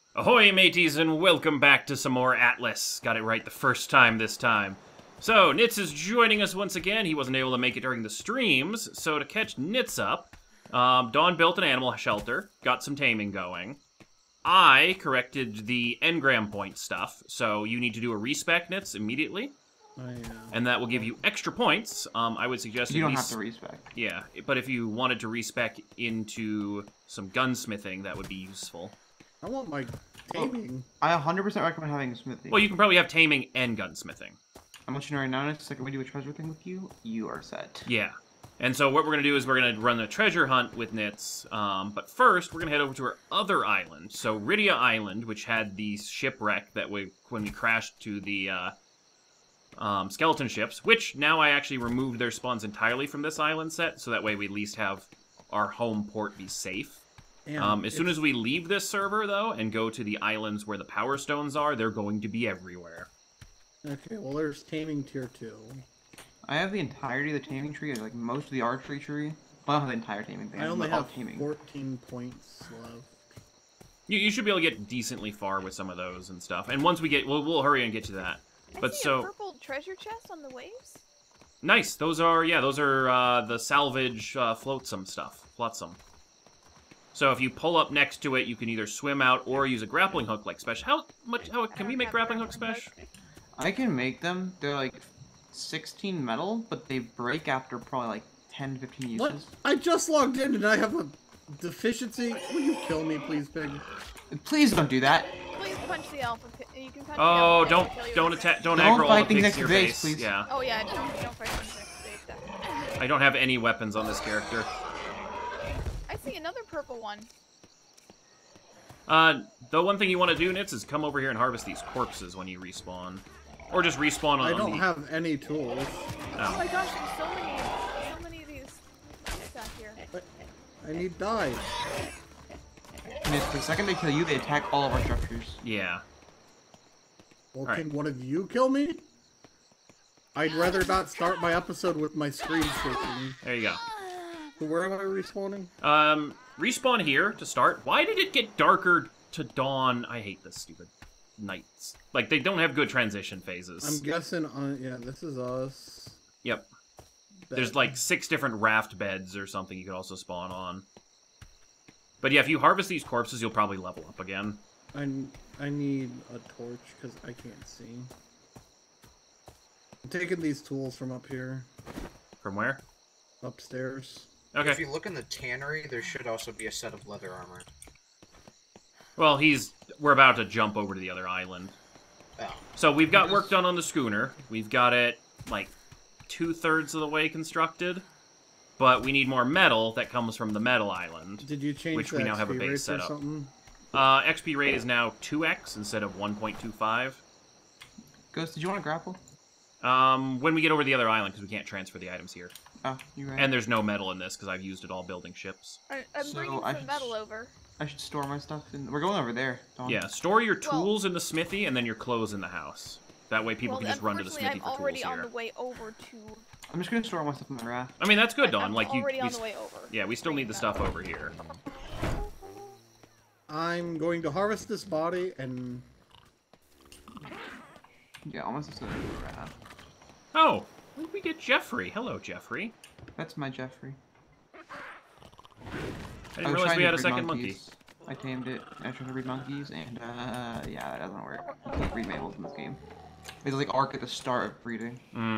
Ahoy, mateys, and welcome back to some more Atlas. Got it right the first time this time. So, Nitz is joining us once again. He wasn't able to make it during the streams, so to catch Nitz up, Dawn built an animal shelter, got some taming going. I corrected the engram point stuff, so you need to do a respec, Nitz, immediately. And that will give you extra points. I would suggest you don't have to respec. Yeah, but if you wanted to respec into some gunsmithing, that would be useful. I want my taming. I 100% recommend having a smithy. Well, you can probably have taming and gunsmithing. I'm letting you know right now, the second we do a treasure thing with you, you are set. Yeah. And so what we're going to do is we're going to run a treasure hunt with Nitz. But first, we're going to head over to our other island. So Rydia Island, which had the shipwreck that when we crashed to the skeleton ships, which now I actually removed their spawns entirely from this island set, so that way we at least have our home port be safe. As soon as we leave this server, though, and go to the islands where the power stones are, they're going to be everywhere. Okay, well, there's taming tier 2. I have the entirety of the taming tree, like most of the archery tree. Well, I don't have the entire taming thing. I only have taming. 14 points left. You should be able to get decently far with some of those and stuff. And once we get, we'll hurry and get to that. I see a purple treasure chest on the waves. Nice. Those are the salvage flotsam stuff. Flotsam. So if you pull up next to it, you can either swim out or use a grappling hook like Spesh. How can we make grappling hooks, Spesh? I can make them. They're like 16 metal, but they break after probably like 10 to 15 uses. What? I just logged in and I have a deficiency. Will you kill me, please, pig? Please don't do that. Please punch the alpha. You can punch the alpha. Don't aggro all the pigs to your base. Please. Yeah. Oh yeah, don't fight things next to base. Definitely. I don't have any weapons on this character. I see another purple one. The one thing you want to do, Nitz, is come over here and harvest these corpses when you respawn. Or just respawn on I don't have any tools. Oh my gosh, there's so many of these back here. But I need dyes. And it's the second they kill you, they attack all of our structures. Yeah. Well, all can right. one of you kill me? I'd rather not start my episode with my screen shaking. There you go. So where am I respawning? Respawn here to start. Why did it get darker to dawn? I hate this stupid nights. Like, they don't have good transition phases. I'm guessing yeah, this is us. Yep. Bed. There's like 6 different raft beds or something you could also spawn on. But yeah, if you harvest these corpses, you'll probably level up again. I need a torch because I can't see. I'm taking these tools from up here. From where? Upstairs. Okay. If you look in the tannery, there should also be a set of leather armor. Well, we're about to jump over to the other island. Oh. So we've got work done on the schooner. We've got it, like, 2/3 of the way constructed. But we need more metal that comes from the metal island. Did you change which we now have a base set up. XP rate is now 2x instead of 1.25. Ghost, did you want to grapple? When we get over to the other island, because we can't transfer the items here. Oh, you're right. And there's no metal in this, because I've used it all building ships. I'm bringing some metal over. I should store my stuff in... We're going over there, Dawn. Yeah, store your tools in the smithy, and then your clothes in the house. That way people can just run to the smithy for tools here. I'm already on the way over to... I'm just going to store all my stuff in the raft. I mean, that's good, Dawn. I'm like, already on the way over. Yeah, we still need the stuff over here. I'm going to harvest this body and... Yeah, all my stuff's in the raft. Oh, when did we get Jeffrey? Hello, Jeffrey. That's my Jeffrey. I didn't realize we had a second monkey. I tamed it. I tried to breed monkeys, and yeah, that doesn't work. You can't breed males in this game. There's like arc at the start of breeding.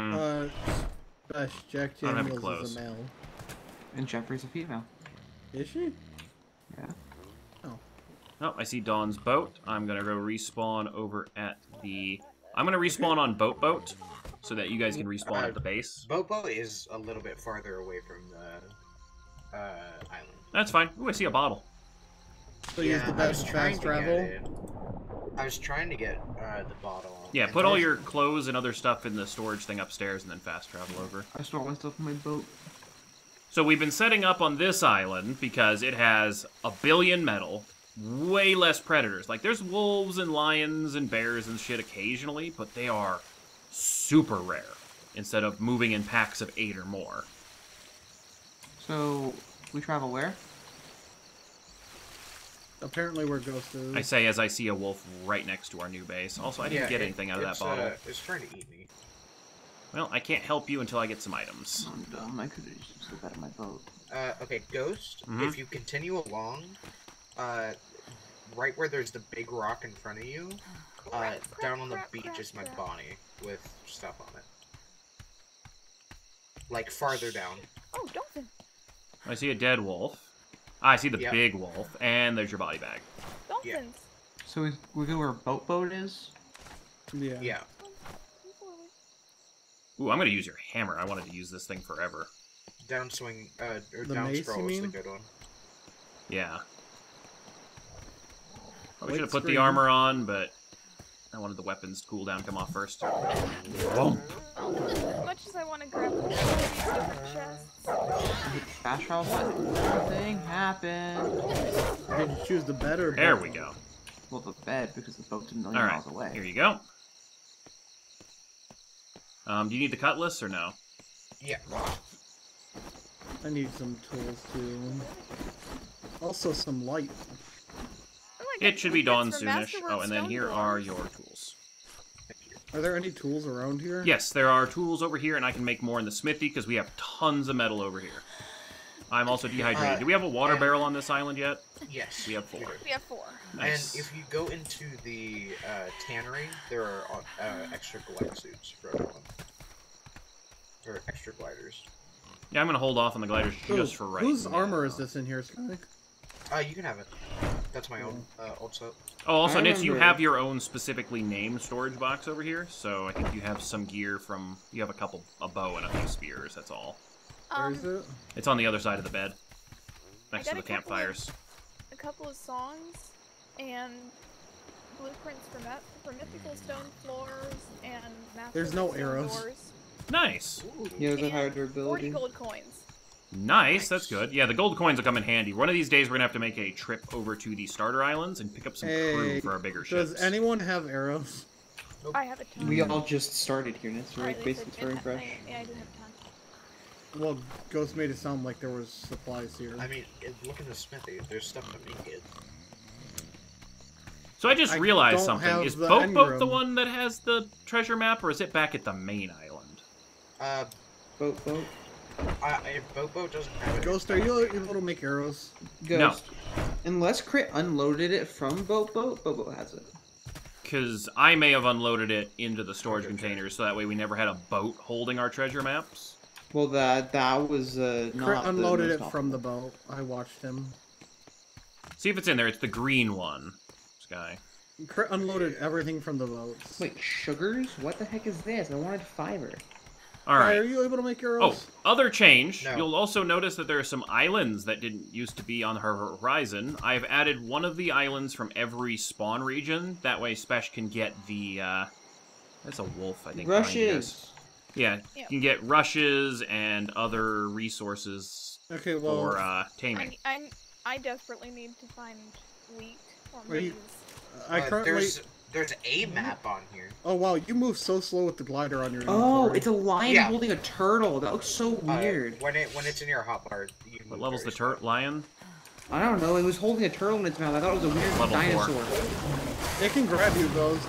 Jack I don't have it Daniels close. is a male. And Jeffrey's a female. Is she? Yeah. Oh. Oh, I see Dawn's boat. I'm gonna go respawn over at the... I'm gonna respawn on Boat, so that you guys can respawn at the base. Bobo is a little bit farther away from the island. That's fine. Ooh, I see a bottle. So use the best fast travel. I was trying to get the bottle. Yeah, put all your clothes and other stuff in the storage thing upstairs and then fast travel over. I store my stuff in my boat. So we've been setting up on this island because it has 1 billion metal, way less predators. Like, there's wolves and lions and bears and shit occasionally, but they are super rare instead of moving in packs of 8 or more. So, we travel where? apparently where Ghost is. I say as I see a wolf right next to our new base. Also, I didn't get anything out of that bottle. It's trying to eat me. Well, I can't help you until I get some items. I'm dumb. I could have just slipped out of my boat. Okay, Ghost, if you continue along, right where there's the big rock in front of you, down on the beach is my Bonnie with stuff on it. Like, farther down. Oh, dolphin. I see a dead wolf. I see the big wolf, and there's your body bag. Dolphins. So we go where boat is? Yeah. Yeah. Ooh, I'm gonna use your hammer. I wanted to use this thing forever. Downswing, or The down mace, scroll you is the mean? good one. Yeah. Probably Wait, should have put the screen. armor on, but I wanted the weapons cooldown come off first. Boom. As much as I want to grab all these different chests, Fast travel button. Nothing happened. Did you choose the bed or There boat? we go. Well, the bed, because the boat's a million All right, miles away. here you go. Do you need the cutlass or no? Yeah. I need some tools too. Also some light. oh, I got It should be dawn tickets for soonish. Masterwork Oh, and then Stone here Doors. are your tools. Are there any tools around here? Yes, there are tools over here, and I can make more in the smithy because we have tons of metal over here. I'm also dehydrated. Do we have a water barrel on this island yet? Yes. We have 4. We have 4. Nice. And if you go into the tannery, there are extra glide suits for everyone. Or extra gliders. Yeah, I'm gonna hold off on the gliders just for right Whose now. armor is this in here, Sky? You can have it. That's my own old set. Oh, also, I Nitz, you remember- have your own specifically named storage box over here, so I think you have some gear from... You have a bow and a few spears, that's all. Where is it? It's on the other side of the bed, next to got the a couple of- campfires. A couple of songs and blueprints for mythical stone floors and Masterwork There's no Stone arrows. Doors. Nice! Yeah, the And higher 40 durability. gold coins. Nice, that's good. Yeah, the gold coins will come in handy. One of these days we're gonna have to make a trip over to the starter islands and pick up some crew Hey, for our bigger ships. does anyone have arrows? I have a ton. We all just started here, and it's Or right, at least basically I starting didn't- fresh. Yeah, I didn't have a ton. Well, Ghost made it sound like there was supplies here. I mean, look in the smithy. There's stuff to make it. So I just I realized don't something. have Is the Boat Boat the engram. one that has the treasure map, or is it back at the main island? Boat. If Bobo doesn't have it, Ghost, are you able to make arrows? Ghost. Unless Crit unloaded it from Boat has it. Because I may have unloaded it into the storage containers, so that way we never had a boat holding our treasure maps. Well, that was Crit not unloaded the it most from the optimal. boat. I watched him. See if it's in there. It's the green one, Sky. Crit unloaded everything from the boat. Wait, sugars? What the heck is this? I wanted fiber. All Are right. you able to make Oh, arrows? other change. No. You'll also notice that there are some islands that didn't used to be on her horizon. I've added one of the islands from every spawn region. That way Spesh can get the, that's a wolf, I think. behind you guys. Rushes. Yeah, you can get rushes and other resources Okay, well, for, taming. I desperately need to find wheat or Wait. maize. I currently. there's a map on here. Oh wow, you move so slow with the glider on your. Oh, inventory. it's a lion Yeah. holding a turtle. That looks so weird. When it's in your hotbar, you What move level's very the slow. lion? I don't know. It was holding a turtle in its mouth. I thought it was a weird Level 4. dinosaur. It can grab you, Ghost.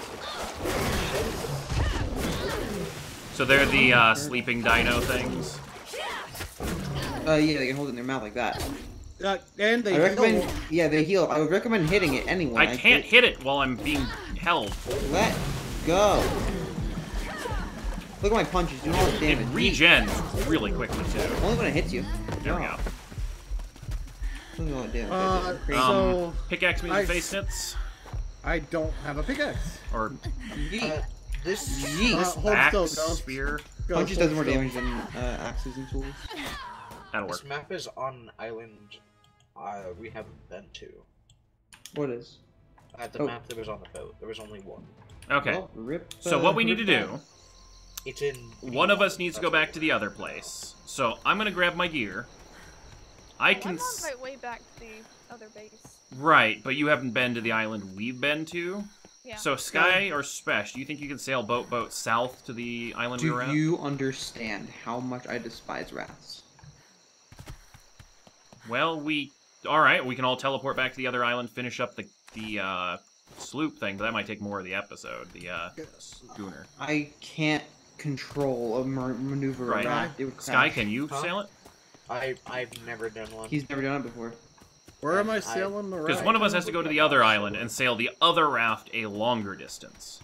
So they're the, sleeping dino things. Yeah, they can hold it in their mouth like that. And they I recommend. heal. Yeah, they heal. I would recommend hitting it anyway. I can't hit it while I'm being held. Let go. Look at my punches. Do all the It damage. regens really quickly, too. Only when it hits you. There we go. Look at all the damage. Crazy. So Pickaxe me in the I- face, Nits. I don't have a pickaxe. Or Yeet. This Yeet. Hold axe, still, Ghost. spear. Ghost, Punches hold does more still. damage than axes and tools. That'll work. this map is on an island we haven't been to. What is? The Oh. map that was on the boat, there was only one. Okay. Well, rip, So what we need to rip do, It's in. one of us needs to go That's back to the other place. So I'm gonna grab my gear. I I'm can... on my way back to the other base. Right, but you haven't been to the island we've been to. Yeah. So Sky or Spesh, do you think you can sail boat south to the island we Do were at? you understand how much I despise rats? Well, we All right, we can all teleport back to the other island, finish up the sloop thing, but that might take more of the episode. The schooner. I can't control a maneuver Right. raft. It would Sky, crash. can you Huh? sail it? I've never done one. He's never done it before. Where am I sailing the Because raft? one of us has to go to the other island and sail the other raft a longer distance.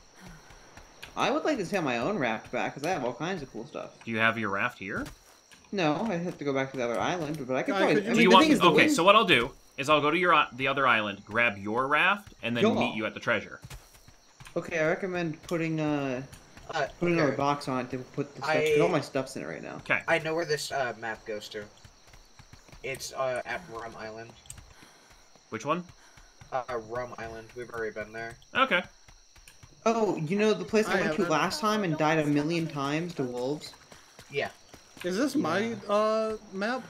I would like to sail my own raft back, because I have all kinds of cool stuff. Do you have your raft here? No, I have to go back to the other island, but I could Guy, probably... could you- I Do mean, you the want? thing is, the Okay, wind- so what I'll do is I'll go to the other island, grab your raft, and then Go. meet you at the treasure. Okay, I recommend putting Okay. another box on it to put the stuff, because all my stuff's in it right now. Okay. I know where this map goes to. It's at Rum Island. Which one? Rum Island. We've already been there. Okay. Oh, you know the place I went to haven't. last time and died a million times to wolves? Yeah, Is this my map?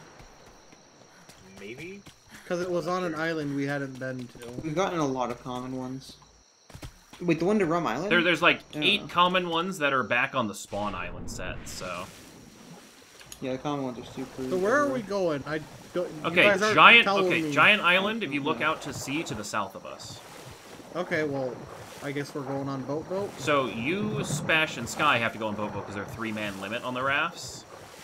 maybe. Because it was on an island we hadn't been to. We've gotten a lot of common ones. Wait, the one to Rum Island? There's like Yeah. 8 common ones that are back on the spawn island set. So. Yeah, the common ones are super... So where are we going? I don't. You Okay, guys aren't giant. telling Okay, me. giant island. If you look out to sea to the south of us. Okay, well, I guess we're going on boat. So you, Spesh, and Sky have to go on boat because there's a 3-man limit on the rafts.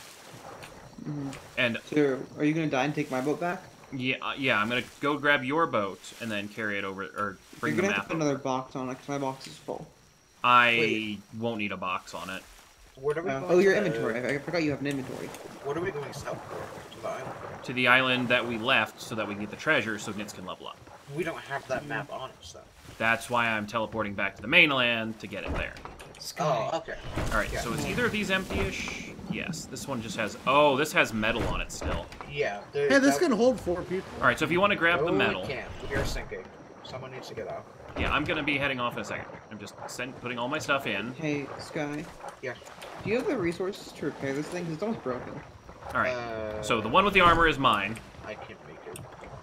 Mhm. And So, are you gonna die and take my boat back? yeah, I'm gonna go grab your boat and then carry it over or bring You're the gonna have map to put over. another box on it, because my box is full. I won't need a box on it. What are we? Oh, your inventory. I forgot you have an inventory. What are we going south for? To the island. To the island that we left so that we can get the treasure so Nitz can level up. We don't have that map on us though. That's why I'm teleporting back to the mainland to get it there. Oh, okay. Alright, Yeah. so is either of these empty-ish? Yes, this one just has... Oh, this has metal on it still. Yeah. Hey, this can hold 4 people. Alright, so if you want to grab the metal... We can't. We are sinking. Someone needs to get out. Yeah, I'm going to be heading off in a second. I'm just putting all my stuff in. Hey, Sky. Yeah. Do you have the resources to repair this thing? Because it's almost broken. Alright, so the one with the armor is mine. I can't make it.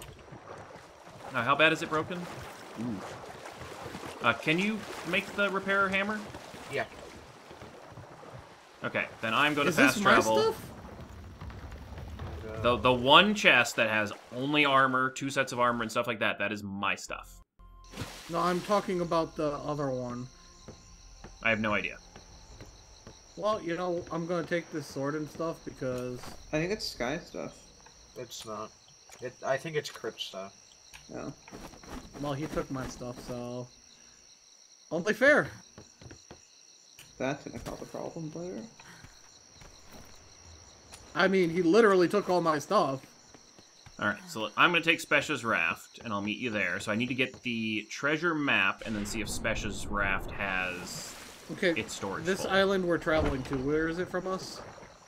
Now, how bad is it broken? Ooh. Can you make the repair hammer? Yeah. Okay, then I'm going to Is fast this my travel. stuff? The one chest that has only armor, 2 sets of armor, and stuff like that, that is my stuff. No, I'm talking about the other one. I have no idea. Well, you know, I'm gonna take this sword and stuff because... I think it's Sky stuff. It's not. I think it's crypt stuff. No. Well, he took my stuff, so... Only fair. That's gonna cause a problem later. I mean, he literally took all my stuff. Alright, so I'm going to take Spesh's raft, and I'll meet you there. So I need to get the treasure map, and then see if Spesh's raft has Okay, its storage this full. island we're traveling to, where is it from us?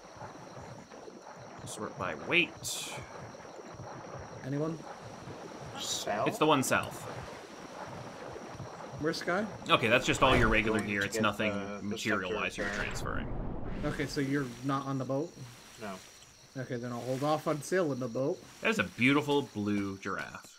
Sort by weight. Anyone? South? It's the one south. Where's Sky? Okay, that's just all your regular Going gear. to It's get nothing the material-wise you're scepter. transferring. Okay, so you're not on the boat? No. Okay, then I'll hold off on sailing the boat. That is a beautiful blue giraffe.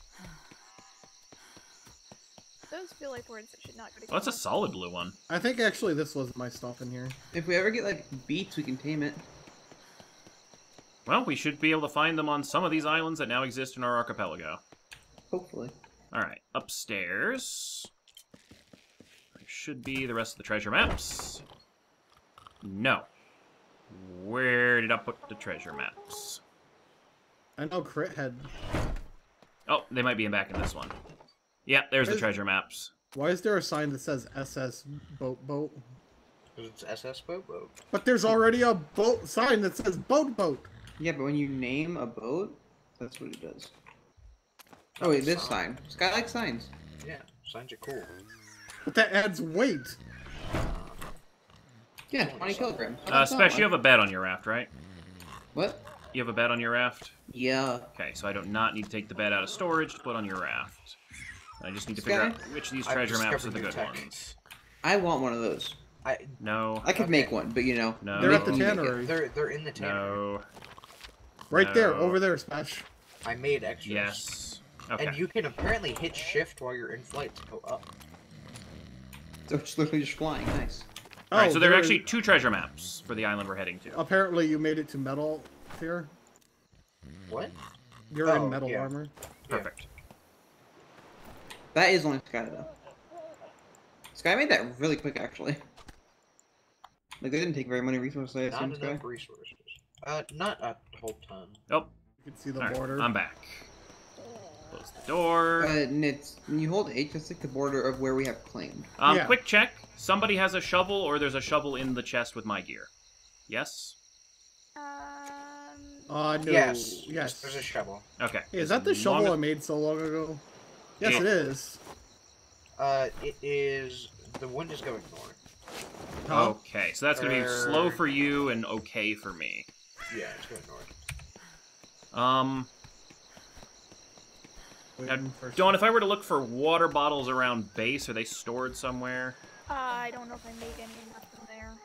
Those feel like words that should not go Oh, that's a together. solid blue one. I think actually this was my stuff in here. If we ever get, like, beats, we can tame it. Well, we should be able to find them on some of these islands that now exist in our archipelago. Hopefully. Alright, upstairs. There should be the rest of the treasure maps. No. Where did I put the treasure maps? I know Crit had... Oh, they might be back in this one. Yeah, there's the Where's- treasure maps. Why is there a sign that says SS boat? It's SS boat. But there's already a boat sign that says boat. Yeah, but when you name a boat, that's what it does. Oh wait, this sign. Sky likes signs. Yeah, signs are cool. But that adds weight. Yeah, 20 kilograms. Spesh, you have a bed on your raft, right? What? You have a bed on your raft? Yeah. Okay, so I do not need to take the bed out of storage to put on your raft. I just need to figure Sky? out which of these I've treasure maps are discovered the new good tech. ones. I want one of those. No. I could Okay. make one, but you know. No. They're at the Make it. tannery. They're in the tannery. No. Right there, No. over there, Smash. I made extras. Yes. Okay. And you can apparently hit shift while you're in flight to go up. So it's literally just flying. Nice. Alright, so there are there actually 2 treasure maps for the island we're heading to. Apparently you made it to metal here. What? You're Oh, in metal yeah. armor. Perfect. That is only Sky though. Sky made that really quick actually. Like they didn't take very many resources, I Not assume, Sky. enough resources. Not a whole ton. Oh, You can see the all right, border. I'm back. Close the door. Nits, when you hold H, that's like the border of where we have claimed. Yeah. Quick check. Somebody has a shovel, or there's a shovel in the chest with my gear. Yes? No. Yes. Yes. There's a shovel. Okay. Hey, is that the shovel I Long- made so long ago? Yes, Yeah. it is. It is. The wind is going north. Huh? Okay, so that's gonna be slow for you and okay for me. Yeah, it's going north. Waiting for- Dawn, if I were to look for water bottles around base, are they stored somewhere? I don't know if I made any left in there.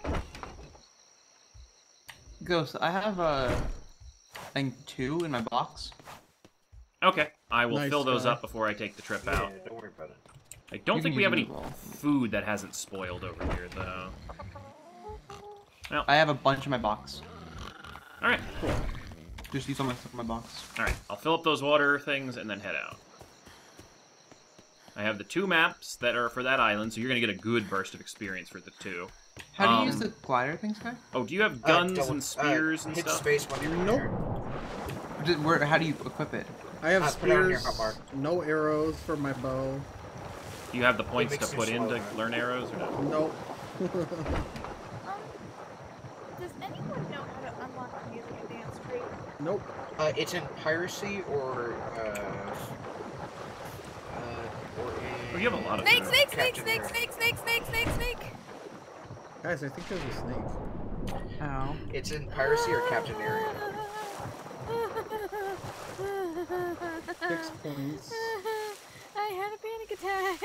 Ghost, I have I think 2 in my box. Okay, I will Nice fill those try. up before I take the trip Yeah, out. don't worry about it. I don't You think can we have use any them as well. food that hasn't spoiled over here, though. I have a bunch in my box. Alright, cool. Just use all my stuff in my box. Alright, I'll fill up those water things and then head out. I have the 2 maps that are for that island, so you're gonna get a good burst of experience for the 2. How do you use the glider thing, Sky? Oh, do you have guns Don't- and spears and hit stuff? space when you're Nope. there. How do you equip it? I have Put it on your spears, hotbar. no arrows for my bow. Do you have the points to makes you put in to slower. learn arrows or no? Nope. Does anyone know how to unlock the music and dance tree? Nope. It's in piracy or Oh, you have a lot of Snake, food. snake, snake, Captain snake, America. snake, snake, snake, snake, snake! Guys, I think there's a snake. How? It's in piracy or Captain Area. 6 points. I had a panic attack.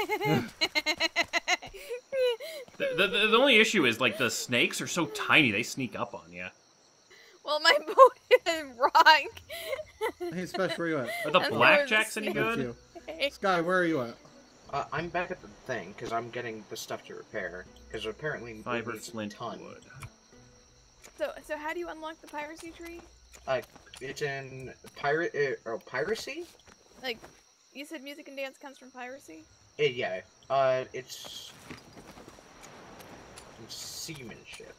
The only issue is, like, the snakes are so tiny, they sneak up on you. Well, my boat is rock. Hey, Special, where you at? Are the And blackjacks any That's good? you. Sky, where are you at? I'm back at the thing because I'm getting the stuff to repair. Because apparently it Fiber, needs a flint, ton. wood. So how do you unlock the piracy tree? It's in piracy. Like, you said music and dance comes from piracy? Yeah. It's seamanship.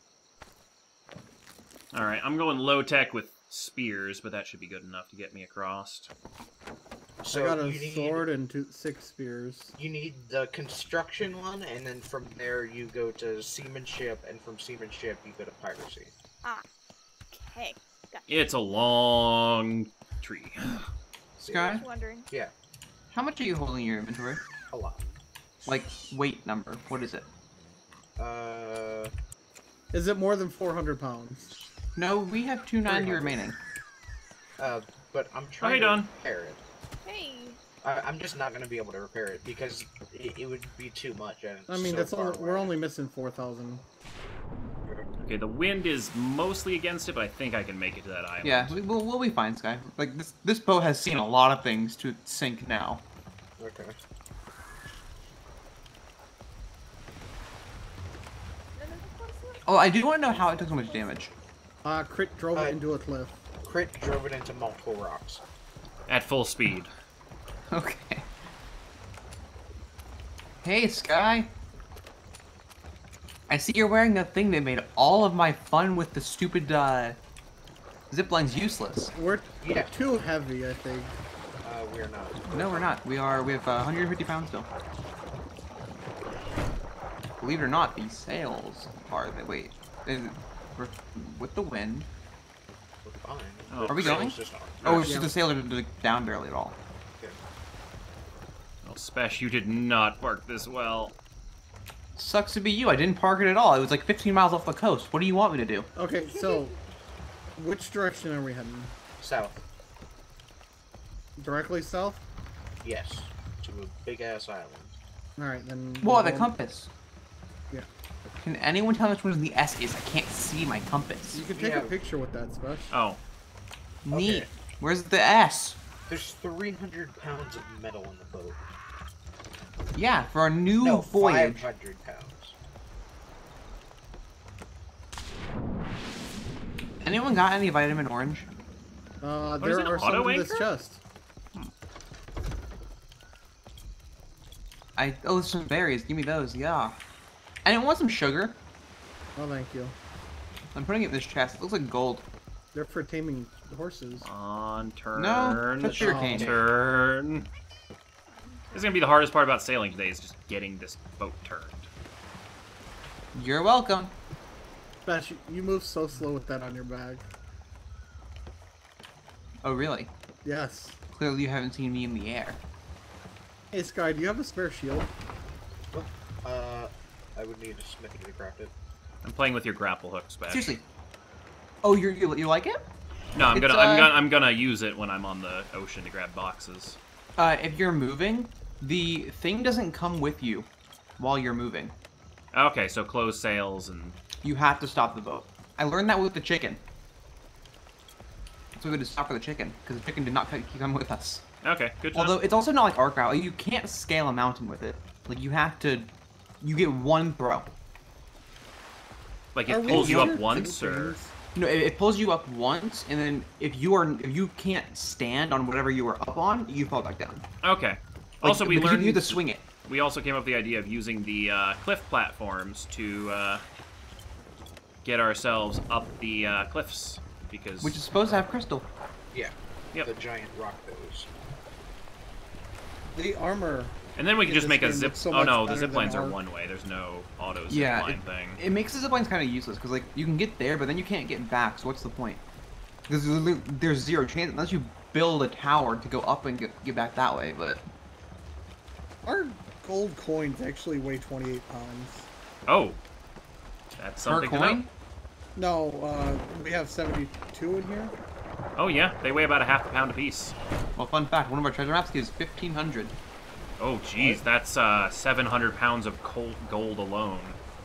Alright, I'm going low tech with spears, but that should be good enough to get me across. So I got a you need, sword and 6 spears. You need the construction one, and then from there you go to seamanship, and from seamanship you go to piracy. Ah. Okay. Gotcha. It's a long tree. Sky, Just wondering. Yeah, how much are you holding in your inventory? a lot. Like, weight number. What is it? Is it more than 400 pounds? No, we have 290 300. remaining. But I'm Hey, trying to Don. repair it. Hey. I'm just not gonna be able to repair it because it would be too much. And it's I mean, so that's far only, we're away. only missing 4,000. Okay, the wind is mostly against it, but I think I can make it to that island. Yeah, we'll be fine, Sky. Like, this boat has seen a lot of things to sink now. Okay. Oh, I do want to know how it took so much damage. Crit drove it into a cliff. Crit drove it into multiple rocks. At full speed. Okay. Hey, Sky. I see you're wearing that thing that made all of my fun with the stupid, zipline's useless. We're Yeah. too heavy, I think. We're not. No, we're not. We have 150 pounds still. Believe it or not, these sails are we're with the wind. We're fine. Oh, Are we Sails going? just aren't. Oh, it's Yeah. just the sails are down barely at all. Good. Oh, Spesh, you did not park this well. Sucks to be you. I didn't park it at all. It was like 15 miles off the coast. What do you want me to do? Okay, so which direction are we heading? South. Directly south? Yes. To a big ass island. Alright, then. Whoa, the we'll- compass. Yeah. Can anyone tell me which one the S is? I can't see my compass. You can take Yeah. a picture with that, Special. Oh, Neat. Okay. Where's the S? There's 300 pounds of metal in the boat. Yeah, for our new No, voyage. 500 pounds. Anyone got any vitamin orange? There an are some auto in this anchor? chest. Oh, there's some berries. Give me those. Yeah. I didn't want some sugar. Oh, thank you. I'm putting it in this chest. It looks like gold. They're for taming horses. On turn. No, that's sugarcane. Turn. This is gonna be the hardest part about sailing today, is just getting this boat turned. You're welcome. Bash, you move so slow with that on your bag. Oh, really? Yes. Clearly you haven't seen me in the air. Hey, Sky, do you have a spare shield? I would need a smithy to craft it. I'm playing with your grapple hooks, Bash. Seriously. Oh, you like it? No, I'm It's, I'm gonna use it when I'm on the ocean to grab boxes. If you're moving, the thing doesn't come with you while you're moving. Okay, so close sails and... You have to stop the boat. I learned that with the chicken. So we had to stop for the chicken, because the chicken did not come with us. Okay, good to know. Although, it's also not like Ark Rally. You can't scale a mountain with it. Like, you have to... You get one throw. Like, Are it we pulls you up weird once, or... things? No, it pulls you up once, and then if you can't stand on whatever you were up on, you fall back down. Okay. Like, Also, we but learned... you have to swing it. We also came up with the idea of using the cliff platforms to get ourselves up the cliffs, because... Which is supposed to have crystal. Yeah. Yep. The giant rock those. The armor. And then we can in just this make a game zip... looks so Oh much no, the better zip than lines are our- one way. There's no auto zip Yeah, line thing. it makes the ziplines kind of useless, because like you can get there, but then you can't get back, so what's the point? Because there's zero chance, unless you build a tower to go up and get back that way, but... Our gold coins actually weigh 28 pounds. Oh. That's Per something to know. coin? No, we have 72 in here. Oh yeah, they weigh about a half a pound apiece. Well, fun fact, one of our treasure maps gives 1,500. Oh jeez, that's 700 pounds of gold alone.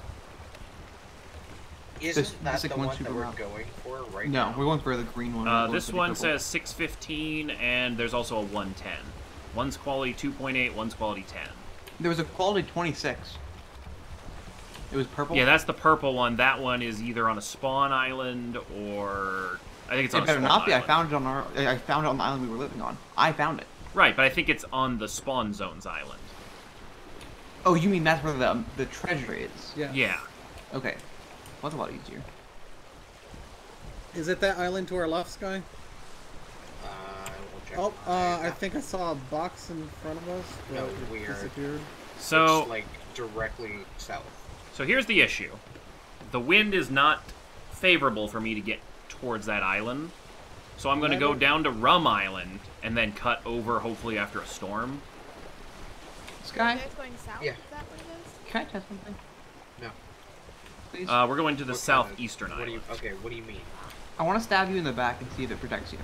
Isn't that this the like one one that super we're map. going for right No, now? we're going for the green one. We're going This for the one purple. says 615, and there's also a 110. One's quality 2.8, one's quality 10. There was a quality 26. It was purple? Yeah, that's the purple one. That one is either on a spawn island or... I think it's on It a better spawn not be. island. I found it on the island we were living on. I found it. Right, but I think it's on the spawn zones island. Oh, you mean that's where the treasure is? Yeah. Yeah. Okay. Well, that's a lot easier. Is it that island to our left, Sky? We'll check Oh, my I think I saw a box in front of us. But No, it weird. disappeared. So, It's like directly south. so here's the issue. The wind is not favorable for me to get towards that island. So I'm going to go down to Rum Island and then cut over, hopefully after a storm. Sky, You guys going south? Yeah. Is that what it is? can I test something? No. Please? We're going to the What kind of- southeastern what do island. you, okay, what do you mean? I want to stab you in the back and see if it protects you.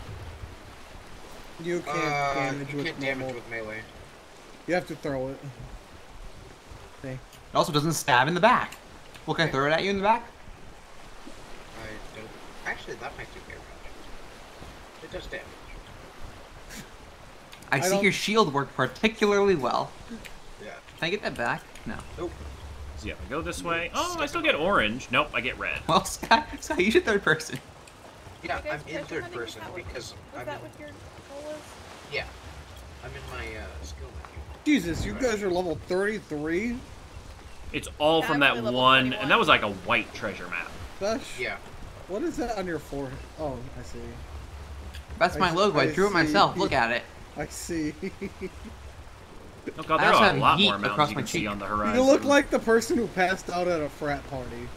You can't damage you with can't normal. damage with melee. You have to throw it. Okay. It also doesn't stab in the back. Well, can I throw it at you in the back? I don't... Actually, that might do damage. It does damage. I see don't- your shield worked particularly well. Yeah. Can I get that back? No. Nope. So yeah, I go this way. Oh, I still get orange. Nope, I get red. Well, Sky, you should third person. Yeah, You guys I'm in treasure third hunting? person Was that what- because Was I'm that in, what your goal was? yeah, I'm in my skill menu. Jesus, you guys are level 33? It's all Yeah, from I'm that only level one, 21. and that was like a white treasure map. Gosh. Yeah. What is that on your forehead? Oh, I see. That's my logo. I drew it see. myself. Look at it. I see. Oh god, I there also are have a lot heat more mountains across you my can see cheek. on the horizon. You look like the person who passed out at a frat party.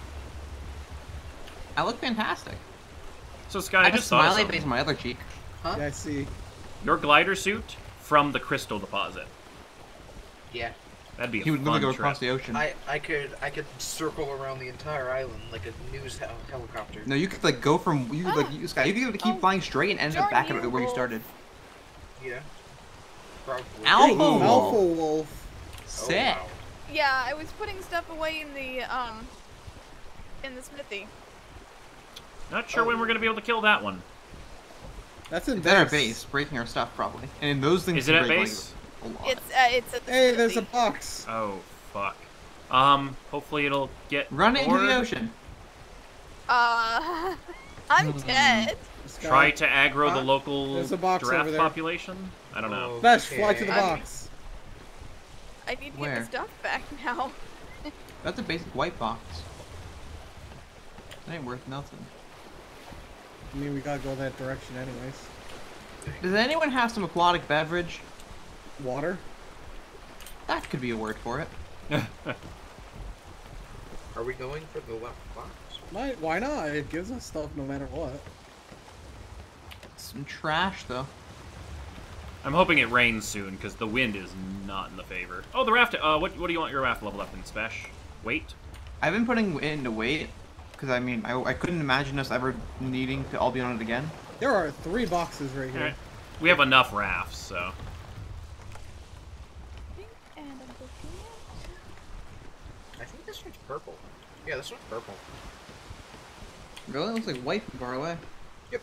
I look fantastic. So Sky, I I have a just thought of smiley something. face on my other cheek. Huh? Yeah, I see. Your glider suit from the crystal deposit. Yeah. That'd be a He would literally fun go across trip. the ocean. I could circle around the entire island like a news helicopter. No, you could like go from you could, like you, Sky. You could keep Oh, flying straight and end up darn back you, at where you Wolf. started. Yeah. Probably. Alpha Hey, Wolf. Alpha Wolf. Sick. wow. Yeah, I was putting stuff away in the smithy. Not sure when we're gonna be able to kill that one. That's in It's at our base. base, breaking our stuff probably. And in those things, Is it can at break, like, base? a lot. It's at the Hey, smithy. there's a box. Oh fuck. Hopefully it'll get Run it into bored. the ocean. I'm dead. Sky. Try to aggro the local There's a box over giraffe there. population? I don't know. Smash, fly to the Okay. box. I need to get Where? the stuff back now. That's a basic white box. That ain't worth nothing. I mean, we gotta go that direction anyways. Does anyone have some aquatic beverage? Water? That could be a word for it. Are we going for the left box? Why not? It gives us stuff no matter what. Some trash, though. I'm hoping it rains soon, because the wind is not in the favor. Oh, the raft. What do you want your raft leveled up in, Spesh? Weight? I've been putting in to weight, because I mean, I couldn't imagine us ever needing to all be on it again. There are 3 boxes right here. Alright. We have enough rafts, so. And I'm looking I think this one's purple. Yeah, this one's purple. Really? It looks like white from far away. Yep.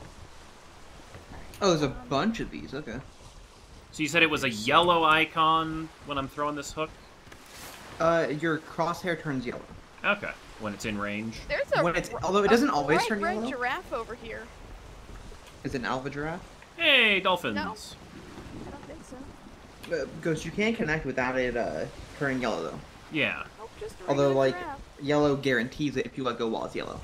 Oh, there's a bunch of these. Okay. So you said it was a yellow icon when I'm throwing this hook? Your crosshair turns yellow. Okay. When it's in range. There's a When it's, although it doesn't always bright turn red yellow. giraffe over here. Is it an alpha giraffe? Hey, dolphins! No. I don't think so. Ghost, you can connect without it turning yellow though. Yeah. Nope, just a Although, regular like, giraffe. yellow guarantees it if you let go while it's yellow.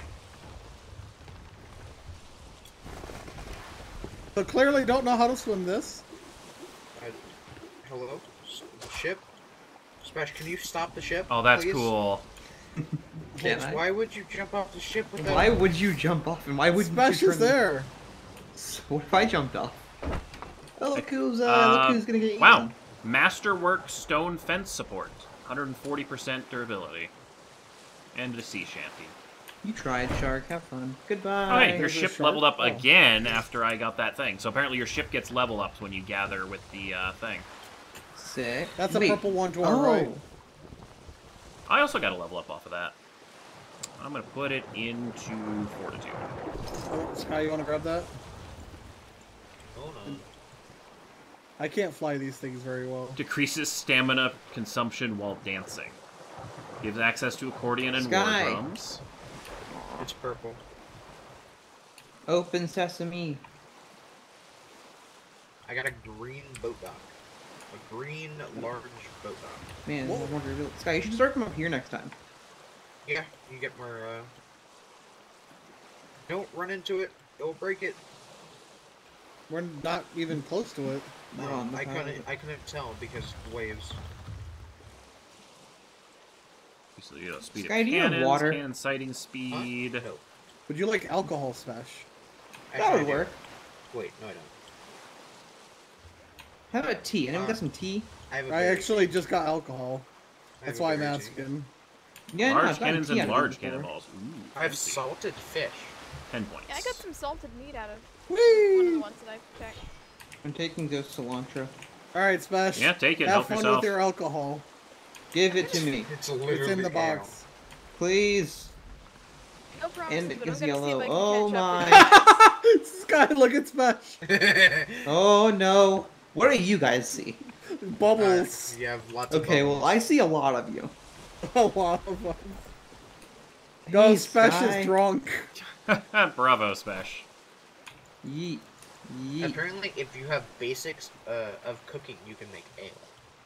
So clearly don't know how to swim this. Hello? The ship? Smash, can you stop the ship? Oh, that's please? cool. Can Vince, I? why would you jump off the ship with that? Why would you jump off and why would Smash you is there. What if I jumped off? Oh, look who's gonna get eaten. Wow. Masterwork stone fence support. 140% durability. And a sea shanty. You tried, Shark. Have fun. Goodbye. Oh, hey, your there's a ship shark? leveled up Oh. again after I got that thing. So apparently your ship gets level ups when you gather with the thing. Sick. That's a Wait. purple one to our Oh. right. I also got a level up off of that. I'm going to put it into Fortitude. Oh, Sky, you want to grab that? Hold on. I can't fly these things very well. Decreases stamina consumption while dancing. Gives access to accordion and Sky. war drums. It's purple. Open sesame. I got a green boat dock. A green, large boat dock. Man, Whoa. I wonder if Sky, you should start from up here next time. Yeah, you get more, Don't run into it. Don't break it. We're not even close to it. We're on the I path. couldn't tell because waves. So, you know, speed Sky, of do you have cannons, water? cannon sighting speed. Huh? No. Would you like alcohol, Smash? That would I do. work. Wait, no, I don't. How about tea? Anyone got some tea? I have a I berry. actually just got alcohol. I have That's a why I'm berry tea. asking. Yeah, no, Large I've gotten cannons tea and out of large these before. cannonballs. Ooh, I have fancy. salted fish. 10 points. Yeah, I got some salted meat out of Whee! one of the ones that I checked. I'm taking those cilantro. Alright, Smash. Yeah, take it. Have Help fun yourself. with your alcohol. Give it to me, It's literally It's in the ale. box. please. No promises, And it but I'm is gonna see yellow. if I can Oh catch up with Sky, look at Smash. Oh no. What do you guys see? Bubbles. You have lots of Okay, well bubbles. I see a lot of you. A lot of them. Go, Hey, Smash Sky. is drunk. Bravo, Smash. Yeet. Yeet. Apparently, if you have basics of cooking, you can make ale.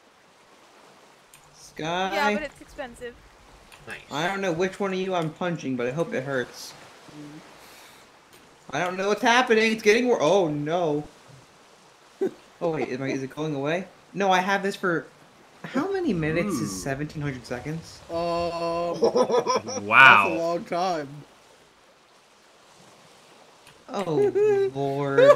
Sky. Yeah, but it's expensive. Nice. I don't know which one of you I'm punching, but I hope it hurts. I don't know what's happening. It's getting worse. Oh no. Oh wait, is it going away? No, I have this for. How many minutes is Ooh. 1700 seconds? That's a Wow. long time. Oh lord.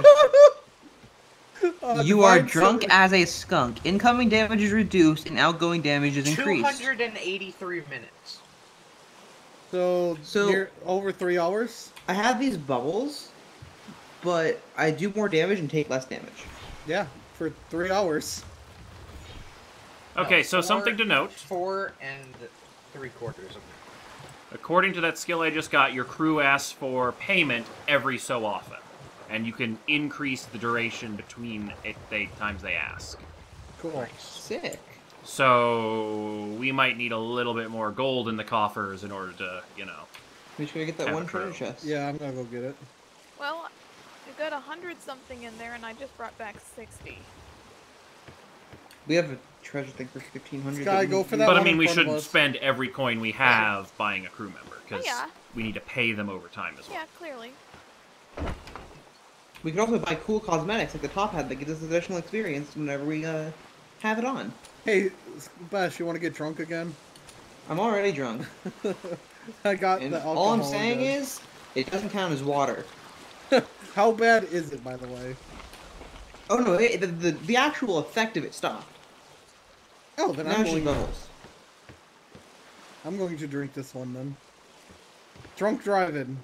You are drunk as a skunk. Incoming damage is reduced and outgoing damage is increased. 283 minutes. So, So- you're over 3 hours? I have these bubbles, but I do more damage and take less damage. Yeah, for 3 hours. Okay, No, so something to note. 4 3/4 of it. According to that skill I just got, your crew asks for payment every so often. And you can increase the duration between times they ask. Cool. Sick. So we might need a little bit more gold in the coffers in order to, you know. We should get that Have a one crew. treasure chest. Yeah, I'm gonna go get it. Well, I've got 100 something in there, and I just brought back 60. We have a treasure thing for 1,500. Sky, go for that But I one mean, in we front of shouldn't us. spend every coin we have buying a crew member, because yeah. we need to pay them over time as well. Yeah, clearly. We could also buy cool cosmetics like the top hat that gives us additional experience whenever we have it on. Hey, Bash, you want to get drunk again? I'm already drunk. I got And the alcohol. all I'm saying again. is, it doesn't count as water. How bad is it, by the way? Oh no, the actual effect of it stopped. Oh, then Now I'm it's just going. bubbles. I'm going to drink this one then. Drunk driving.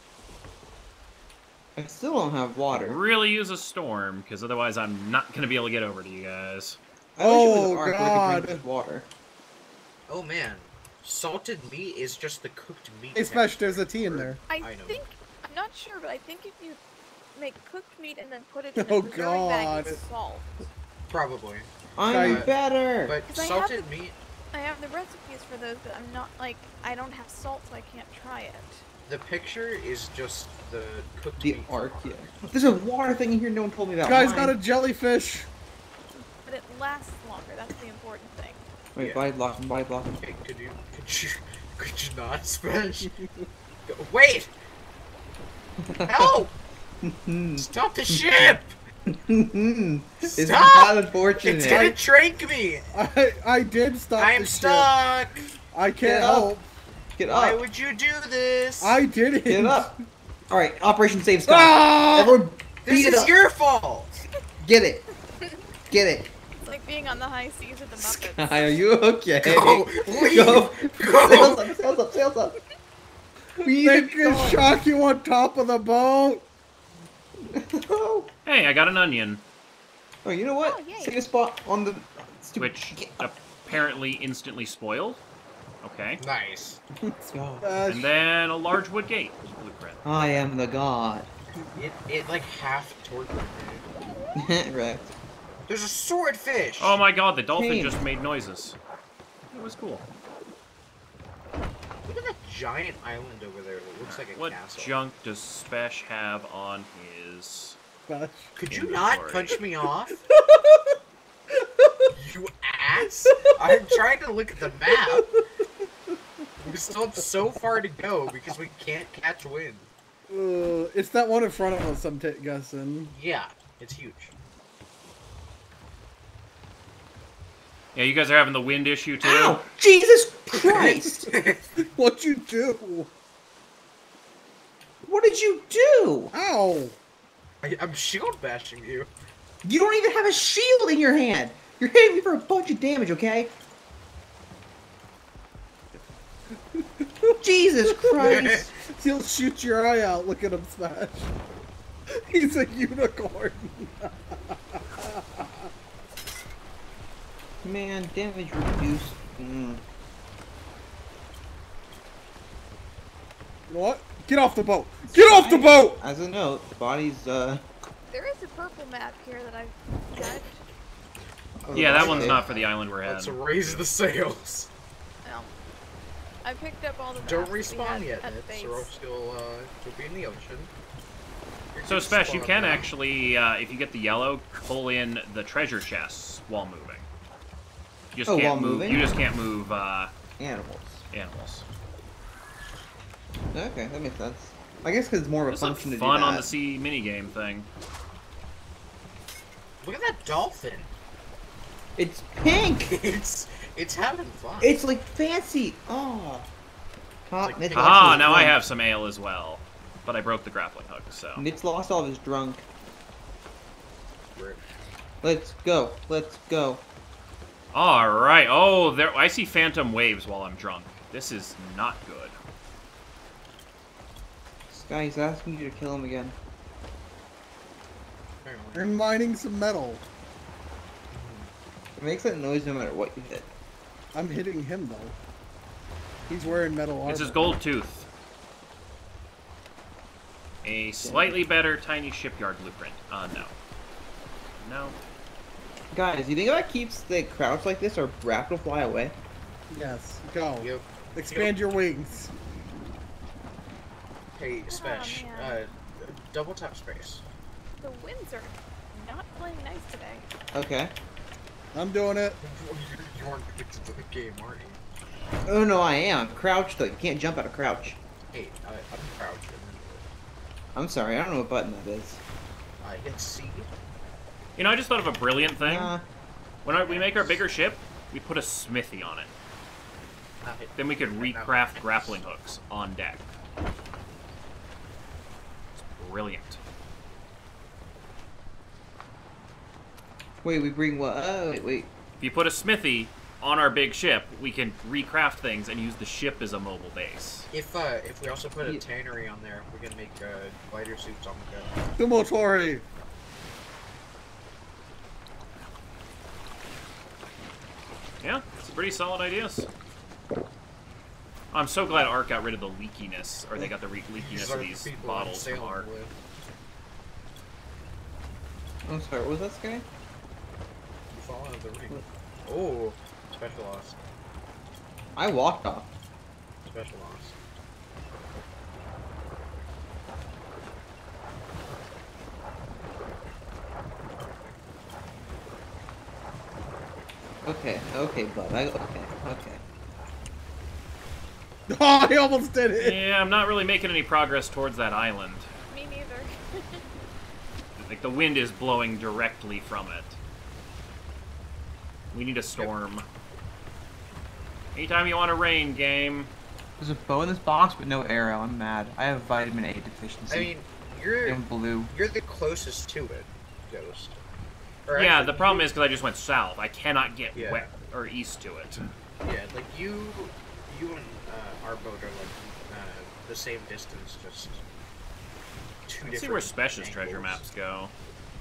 I still don't have water. Really use a storm, because otherwise I'm not going to be able to get over to you guys. I wish it was Oh, an arc where we God. could drink this water. Oh man, salted meat is just the cooked meat. Hey, Smash, texture. there's a tea in there. I know. think, I'm not sure, but I think if you make cooked meat and then put it in Oh, a preserving bag, God. it's salt. Probably. I'm Guy- better! But 'Cause I have salted meat, I have the recipes for those, but I'm not, like, I don't have salt, so I can't try it. the picture is just the cooked The meat. arc, yeah. There's a water thing in here no one told me about. Guy's Mine. got a jellyfish. But it lasts longer, that's the important thing. Wait, Yeah. body block him, body block him. Hey, could you not Smash? Wait! Help! Stop the ship! It's Stop! not unfortunate. It's gonna drink me! I did stop I'm the ship. stuck! I can't Get up. help. Get Why up. would you do this? I didn't. Get up. Alright, Operation Save Scott. Ah! Everyone This beat it is up. your fault! Get it. Get it. It's like being on the high seas with the Muppets. Sky, are you okay? Go! Leave! Go. Go! Sails up, sails up, sails up. We They need to can shock you on top of the boat. go. Hey, I got an onion, Oh, you know what? Oh, yay. Save a spot on the stupid. which Get up. apparently instantly spoiled. Okay. Nice. Let's go. And then a large wood gate. Blueprint. I am the god. It like half tortured me. Wrecked. There's a swordfish! Oh my god, the dolphin Hey. just made noises. It was cool. Look at that giant island over there that looks like a What castle. junk does Spesh have on his... Gosh. Could you not Inventory. punch me off? You ass! I'm trying to look at the map. We still have so far to go because we can't catch wind. It's that one in front of us, I'm guessing. Yeah, it's huge. Yeah, you guys are having the wind issue too? Ow! Jesus Christ! What'd you do? What did you do? Ow! I'm shield bashing you. You don't even have a shield in your hand. You're hitting me for a bunch of damage, okay? Jesus Christ! He'll shoot your eye out. Look at him smash. He's a unicorn. Man, damage reduced. You know what? Get off the boat! Get off the boat! As a note, the body's There is a purple map here that I've got. Yeah, that one's not for the island we're Let's at. raise the sails. I picked up all the maps Don't that we respawn had yet, at the Nits, base. or else you'll be in the ocean. You're So, gonna Spesh, you spawn can now. actually, if you get the yellow, pull in the treasure chests while moving. You just Oh, can't while move. moving? You just can't move animals. animals. Okay, that makes sense. I guess because it's more of a This is function to do fun that. on the sea minigame thing. Look at that dolphin. It's pink! It's having fun. It's like fancy! Oh. Top, like Nitz pink. lost Aha, his now I drunk. have some ale as well. But I broke the grappling hook, so. Nitz lost all of his drunk. Rip. Let's go. Let's go. Alright, oh, there. I see phantom waves while I'm drunk. This is not good. This guy's asking you to kill him again. Apparently. I'm mining some metal. It makes that noise no matter what you hit. I'm hitting him though. He's wearing metal armor. It's his gold tooth. A slightly better tiny shipyard blueprint. No. No. Guys, you think if I keep the crouch like this, our raft will fly away? Yes. Go. Yep. Expand your wings. Hey, Spesh, man. double tap space. The winds are not playing nice today. Okay. I'm doing it. You aren't addicted to the game, aren't you? Oh no, I am. Crouch though. You can't jump out of crouch. Hey, I'm crouching. I'm sorry, I don't know what button that is. I hit C. You know, I just thought of a brilliant thing. Uh, When we make our bigger ship, we put a smithy on it. Then we could recraft grappling hooks on deck. It's brilliant. wait, we bring what? Oh, wait. If you put a smithy on our big ship, we can recraft things and use the ship as a mobile base. If we also put a tannery on there, we can make glider suits on the go. Dumotori. Yeah, it's pretty solid ideas. I'm so glad Ark got rid of the leakiness, or they got the leakiness of these bottles from Ark. I'm sorry, what was that guy? You fall out of the ring. Oh, special loss. I walked off. Special loss. Okay, bud. Okay. Oh, I almost did it. Yeah, I'm not really making any progress towards that island. Me neither. Like, the wind is blowing directly from it. We need a storm. Anytime you want a rain, game. There's a bow in this box, but no arrow. I'm mad. I have vitamin A deficiency. I mean, you're I'm blue. the closest to it, Ghost. Or Yeah, actually, the problem is because I just went south. I cannot get Yeah. west or east to it. Yeah, like you and our boat are like the same distance, just two Let's different. see where Special's angles. treasure maps go.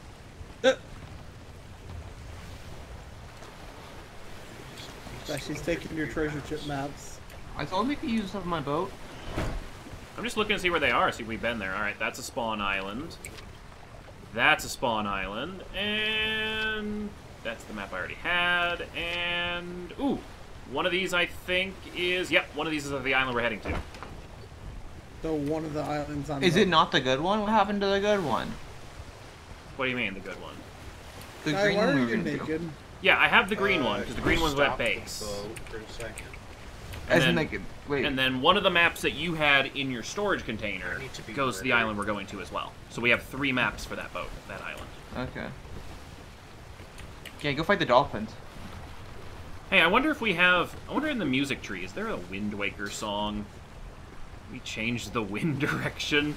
She's taking your treasure chip maps. I told him he could use some of my boat. I'm just looking to see where they are, see if we've been there. Alright, that's a spawn island. That's a spawn island. And that's the map I already had. And ooh, one of these I think is, yep, one of these is the island we're heading to. So one of the islands on. Is it not the good one? What happened to the good one? What do you mean, the good one? The Guy, green why one are we you were gonna do. naked? Yeah, I have the green one, because the green one's at Stop the base. boat for a second. As in, then- like, wait. And then one of the maps that you had in your storage container Need to be goes to the murdered. island we're going to as well. So we have 3 maps for that boat, that island. Okay. Yeah, go fight the dolphins. Hey, I wonder if we have... I wonder in the music tree, is there a Wind Waker song? We changed the wind direction.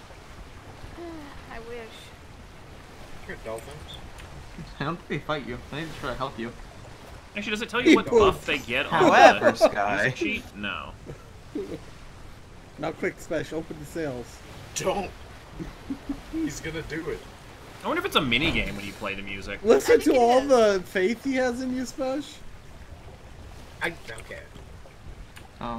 I wish. Here, dolphins. I don't think they fight you. I need to try to help you. Actually, does it tell you what buff they get on However, the Sky. music sheet? No. Now, quick, Special, open the sails. Don't. He's gonna do it. I wonder if it's a mini game when you play the music. Listen think to it all is. the faith he has in you, Spesh. Okay. Oh.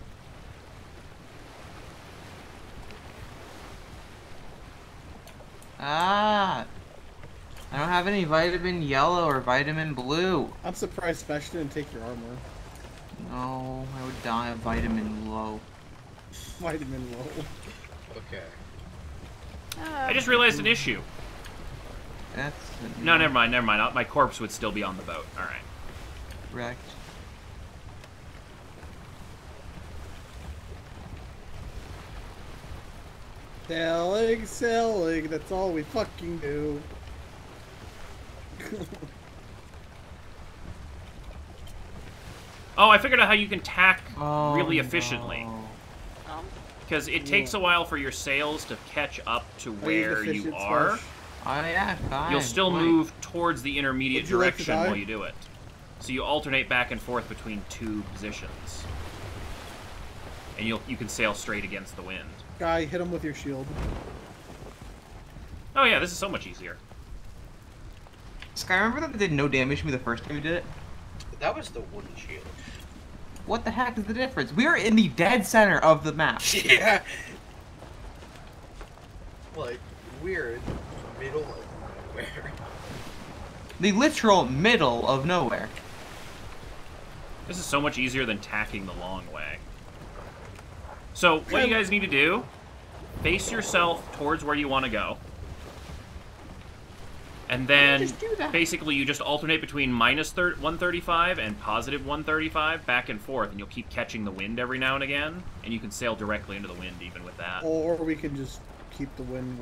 Ah! I don't have any vitamin yellow or vitamin blue. I'm surprised Spesh didn't take your armor. No, I would die of vitamin low. Vitamin low. Okay. I just realized an issue. That's No, never mind. My corpse would still be on the boat. All right. Correct. Sailing, that's all we fucking do. Oh, I figured out how you can tack really Oh, efficiently. no. Because it takes a while for your sails to catch up to Are you where you deficient, are. Spesh? Oh yeah, fine. You'll still Wait. move towards the intermediate Would you like to direction die? while you do it. So you alternate back and forth between 2 positions. And you can sail straight against the wind. Guy, hit him with your shield. Oh yeah, this is so much easier. Sky, remember that it did no damage to me the first time you did it? That was the wooden shield. What the heck is the difference? We are in the dead center of the map. Yeah. Like, we're in the middle of nowhere. The literal middle of nowhere. This is so much easier than tacking the long way. So, what you guys need to do, face yourself towards where you want to go. And then just do that? basically you just alternate between minus 135 and positive 135 back and forth, and you'll keep catching the wind every now and again, and you can sail directly into the wind even with that. Or we can just keep the wind.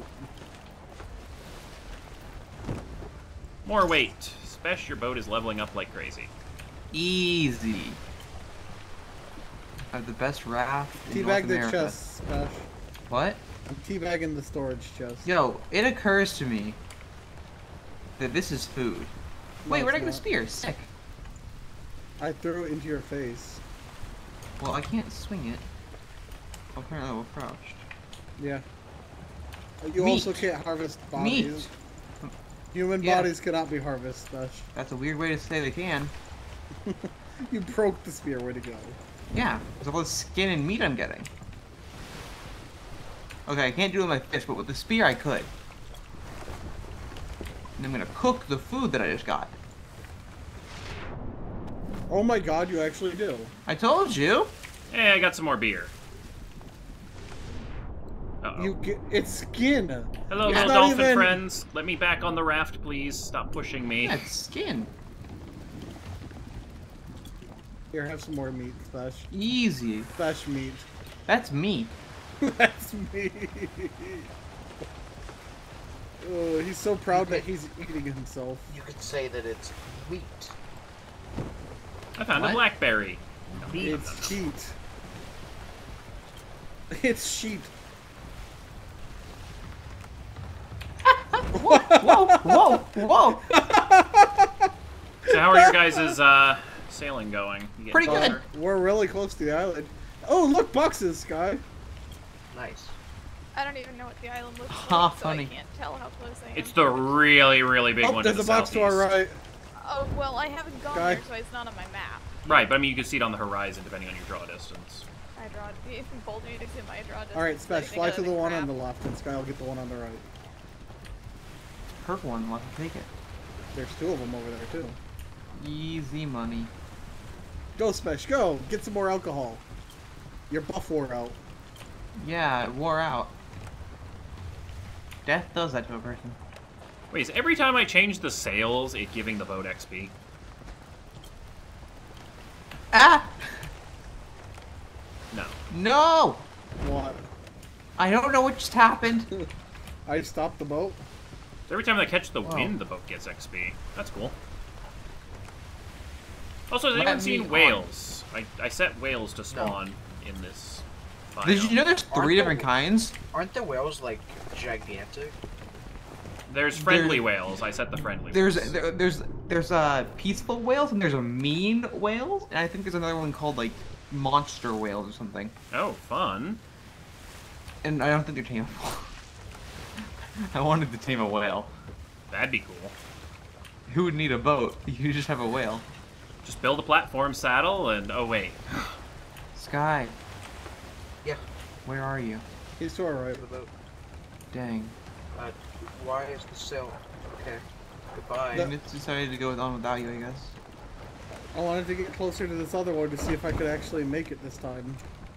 More weight. Spesh, your boat is leveling up like crazy. Easy. I have the best raft in North Teabag the America. chest, Smash. What? I'm teabagging the storage chest. Yo, it occurs to me that this is food. No, Wait, where'd I it's get a not. spear? Sick. I threw it into your face. Well, I can't swing it. Apparently we're crouched. Yeah. You Meat. also can't harvest bodies. Meat. Human Yeah. bodies cannot be harvested, Smash. That's a weird way to say they can. You broke the spear, way to go. Yeah, because of all the skin and meat I'm getting. Okay, I can't do it with my fist, but with the spear I could. And I'm gonna cook the food that I just got. Oh my god, you actually do. I told you! Hey, I got some more beer. Uh-oh. You get it's skin. Hello, It's little not dolphin even- friends. Let me back on the raft, please. Stop pushing me. Yeah, it's skin. Here, have some more meat, Smash. Easy. Smash meat. That's me. That's me. Oh, he's so proud that he's eating himself. You could say that it's wheat. I found a What? blackberry. It's sheet. It's sheet. Whoa, whoa, whoa! So how are your guys' sailing going? You getting Pretty good. closer? We're really close to the island. Oh, look, boxes, Sky. Nice. I don't even know what the island looks Ha, like, so funny. I can't tell how close I am. It's the really, really big Oh, one to there's the a box to our southeast. right. Oh, well, I haven't gone Guy. there, so it's not on my map. Right, but I mean you can see it on the horizon depending on your draw distance. I draw. If you bold me to see my draw distance. All right, I Smash, think fly I to the did one on crap. the left, and Sky will get the one on the right. Purple one, let me take it. There's two of them over there too. Easy money. Go, Smash, go! Get some more alcohol. Your buff wore out. Yeah, it wore out. Death does that to a person. Wait, is every time I change the sails, it giving the boat XP? Ah! No. No! What? I don't know what just happened. I stopped the boat. So every time I catch the Whoa. wind, the boat gets XP. That's cool. Also, has Let anyone me seen on. whales? I set whales to spawn in this biome. Did you know there's Aren't 3 the- different kinds? Aren't the whales like gigantic? There's friendly There- whales. I set the friendly There's ones. there's peaceful whales and there's a mean whales, and I think there's another one called like monster whales or something. Oh, fun. And I don't think they're tameable. I wanted to tame a whale. That'd be cool. Who would need a boat? You just have a whale. Just build a platform saddle and... Oh, wait. Sky, Yeah, where are you? He's to our right. the boat. Dang. Why is the sail? Okay. Goodbye. The- And it's decided to go on without you, I guess. I wanted to get closer to this other one to see if I could actually make it this time.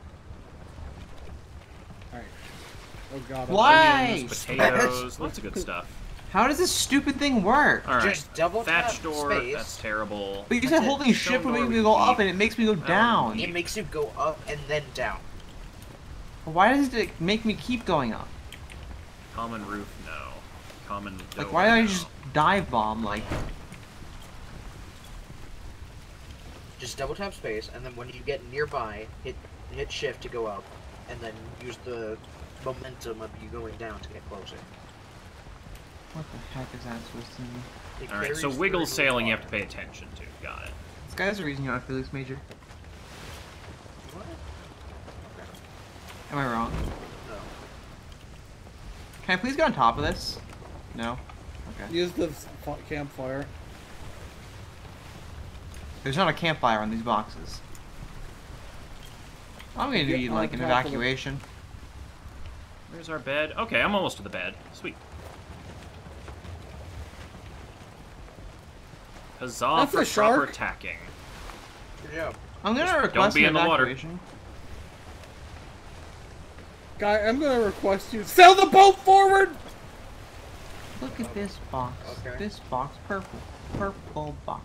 Alright. Oh god. Why? Onions, potatoes, lots of good stuff. How does this stupid thing work? All right. Just double tap Thatch door, space. that's terrible. But you That's said it. holding Stone shift would door make we me go can up keep. and it makes me go down. It makes you go up and then down. Why does it make me keep going up? Common roof, no. Common Like, door, why don't I no. just dive bomb, like... Just double tap space, and then when you get nearby, hit shift to go up, and then use the momentum of you going down to get closer. What the heck is that supposed to mean? It All right, carries so wiggle through sailing you water. have to pay attention to. Got it. This guy's the reason you're not a physics major. What? Am I wrong? No. Can I please get on top of this? No? Okay. Use the campfire. There's not a campfire on these boxes. I'm gonna Get need, on like, an top of it. evacuation. Where's our bed? Okay, I'm almost to the bed. Sweet. Huzzah That's for a proper shark. tacking. Good job. I'm gonna Just request don't be an in the water. evacuation. Guy, I'm gonna request you sail the boat forward! Look at this box. Okay. This box, purple box.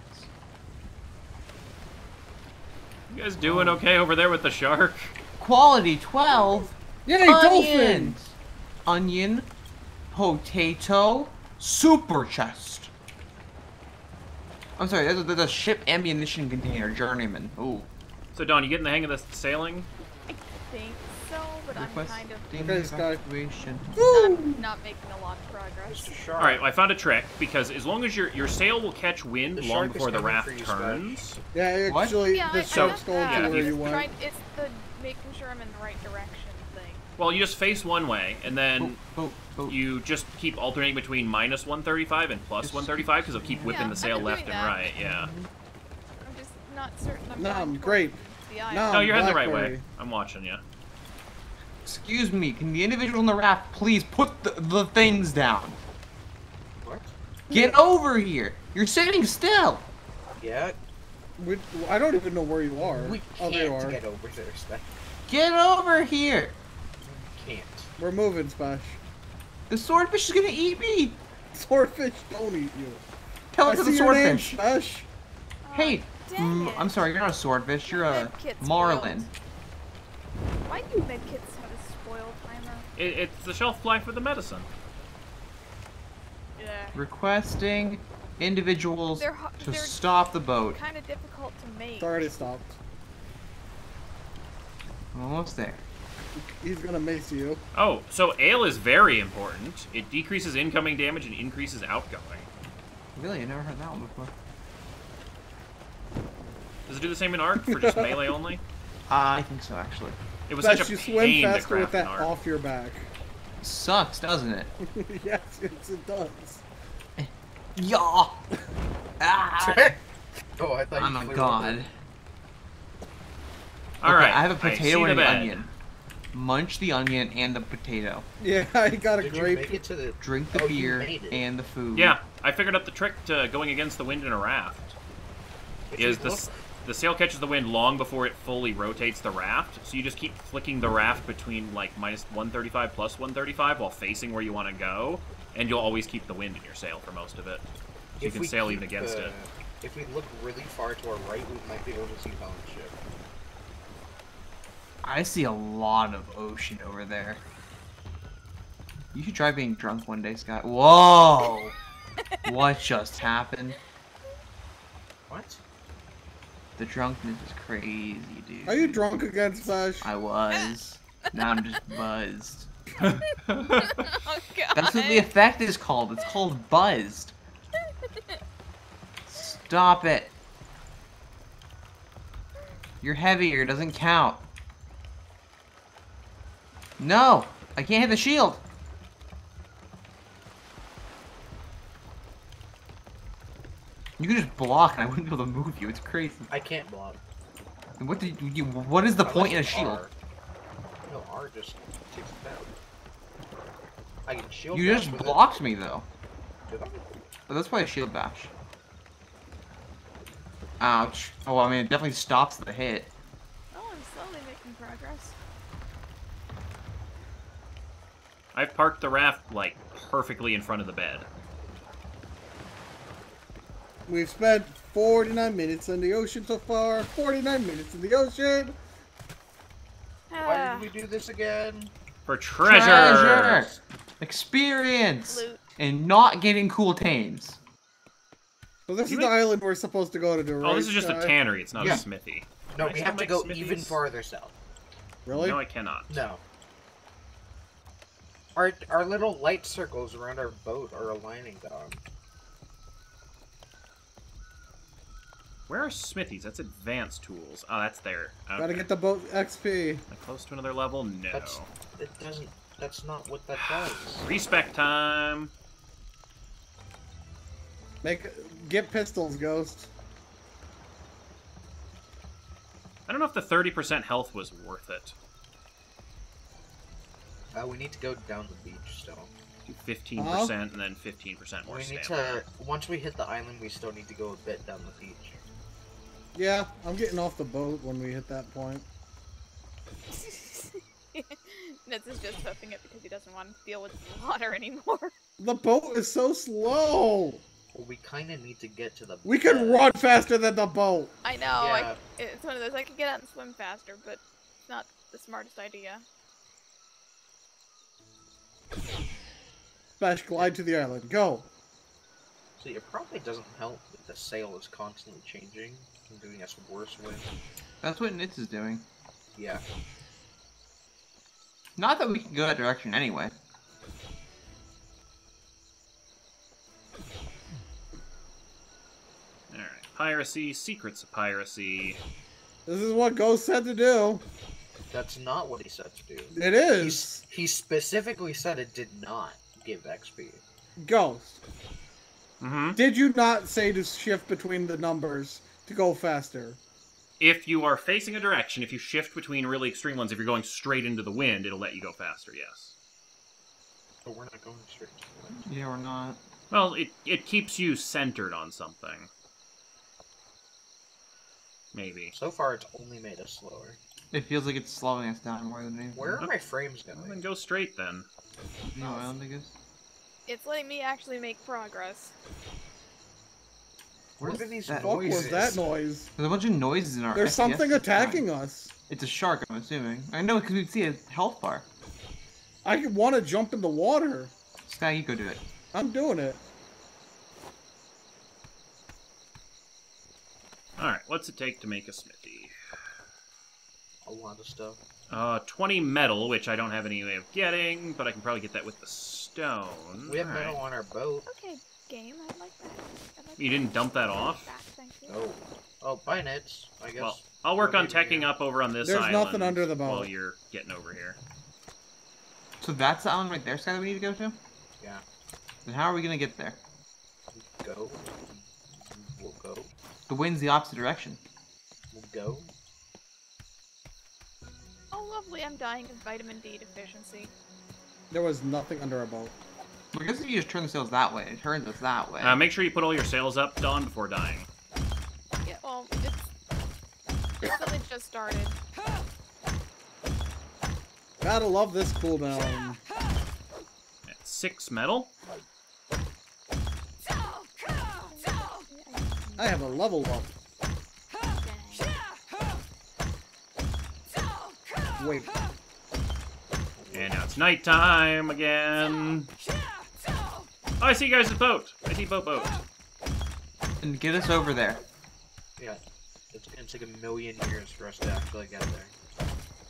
You guys doing okay over there with the shark? Quality 12. Yay, dolphin! Onions! Onion, potato, super chest. I'm sorry, that's a ship ammunition container, journeyman. Ooh. So Don, you getting the hang of the sailing? I think so, but I'm kind of Okay, Sky. evacuation. not making a lot of progress. Mr. Shark. All right, well, I found a trick because as long as your sail will catch wind The long shark is before the coming raft for you, turns. Yeah, What? actually, Yeah, the I shark's got going that. to where Yeah. you went. It's the making sure I'm in the right direction thing. Well, you just face one way, and then Oh. you just keep alternating between minus 135 and plus 135 because it'll keep whipping Yeah, the I've sail been left doing and that. right. Yeah. I'm just not certain I'm Nom, going towards grape. the island. Nom. No, you're heading the right way. Blackberry. I'm watching you. Excuse me, can the individual in the raft please put the things down? What? Get over here! You're sitting still! Yeah, I don't even know where you are. we Oh, there you can't are. get over there, Spec. Get over here! We can't. We're moving, Spash. The swordfish is gonna eat me! Swordfish don't eat you. Tell I it to the see your name, swordfish! Spash. Hey, Dang it. I'm sorry, you're not a swordfish, you're a Medkit's marlin. Why do medkits have a spoil timer? It's the shelf life for the medicine. Yeah. Requesting individuals They're to stop the boat. kind of difficult to make. It's already stopped. Almost there. He's gonna mace you. Oh, so ale is very important. It decreases incoming damage and increases outgoing. Really, I never heard that one before. Does it do the same in arc for just melee only? I think so, actually. It was Spash, such a you swim pain to faster with craft an that arc. off your back. Sucks, doesn't it? Yes, it does. Yeah! Ah! Oh, I thought Oh you my flew god. over. All Okay, right, I have a see potato the and an bed. onion. Munch the onion and the potato. Yeah, I got a Did you grape. make it to the... Drink the Oh, you beer made it. and the food. Yeah, I figured out the trick to going against the wind in a raft. If Is you the sail catches the wind long before it fully rotates the raft, so you just keep flicking the raft between like minus 135 plus 135 while facing where you want to go, and you'll always keep the wind in your sail for most of it. So you If can we sail even keep, against it. If we look really far to our right, we might be able to see Bones ship. I see a lot of ocean over there. You should try being drunk one day, Scott. Whoa! What just happened? What? The drunkenness is crazy, dude. Are you drunk again, Spash? I was. Now I'm just buzzed. Oh god. That's what the effect is called. It's called buzzed. Stop it. You're heavier. It doesn't count. No! I can't hit the shield! You can just block and I wouldn't be able to move you. It's crazy. I can't block. What did you? What is the point in a shield? R. No, R just takes it down. I can shield You bash just with it. blocked me though. Did I? But that's why a shield bash. Ouch. Oh, well, I mean, it definitely stops the hit. Oh, I'm slowly making progress. I've parked the raft like perfectly in front of the bed. We've spent 49 minutes in the ocean so far. 49 minutes in the ocean. Why did we do this again? For treasure! Experience! Loot. And not getting cool tames. So this You is the make- island we're supposed to go to, right? Oh, this is just a Sky? tannery, it's not Yeah. a smithy. No, Can I we still have to make go smithies? even farther south. Really? No, I cannot. No. Our little light circles around our boat are aligning, Dom. Where are smithies? That's advanced tools. Oh, that's there. Okay. Gotta get the boat XP. Am I close to another level? No. That's not what that does. Respec time. Get pistols, Ghost. I don't know if the 30% health was worth it. We need to go down the beach still. Do 15% and then 15% more We need stamina. to. Once we hit the island, we still need to go a bit down the beach. Yeah, I'm getting off the boat when we hit that point. Nitz is just huffing it because he doesn't want to deal with the water anymore. The boat is so slow. Well, we kind of need to get to the. We can run faster than the boat. I know. Yeah. It's one of those. I could get out and swim faster, but it's not the smartest idea. Bash, glide to the island. Go. See, it probably doesn't help that the sail is constantly changing and doing us worse wind. That's what Nitz is doing. Yeah. Not that we can go that direction anyway. Alright. Piracy, secrets of piracy. This is what Ghost said to do. That's not what he said to do. It is. He specifically said it did not give XP. Ghost. Mm-hmm. Did you not say to shift between the numbers to go faster? If you are facing a direction, if you shift between really extreme ones, if you're going straight into the wind, it'll let you go faster, yes. But we're not going straight to the wind. Yeah, we're not. Well, it keeps you centered on something. Maybe. So far, it's only made us slower. It feels like it's slowing us down more than anything. Where are my frames Well, then going? go straight, then. New island, I guess. It's letting me actually make progress. What are these What noises? was that noise? There's a bunch of noises in our There's FPS something attacking time. us. It's a shark, I'm assuming. I know, because we see a health bar. I want to jump in the water. Sky, you go do it. I'm doing it. Alright, what's it take to make a smithy? A lot of stuff. 20 metal, which I don't have any way of getting, but I can probably get that with the stone. We have Alright. metal on our boat. Okay, game. I'd like that. You didn't dump that off? Back, thank you. Oh. Oh, bye, Neds. I guess. Well, I'll work on Maybe teching here. up over on this There's island nothing under the boat. while you're getting over here. So that's the island right there, Sky, that we need to go to? Yeah. Then how are we gonna get there? Go. We'll go. The wind's the opposite direction. We'll go. Oh, lovely. I'm dying of vitamin D deficiency. There was nothing under our boat. Well, I guess if you just turn the sails that way, it turns us that way. Make sure you put all your sails up, Dawn, before dying. Yeah, well, it's only just started. Gotta love this cooldown. At 6 metal? I have a level up. Wait. And now it's nighttime again. Oh, I see you guys' boat. I see boat. And get us over there. Yeah. It's gonna take a million years for us to actually get there.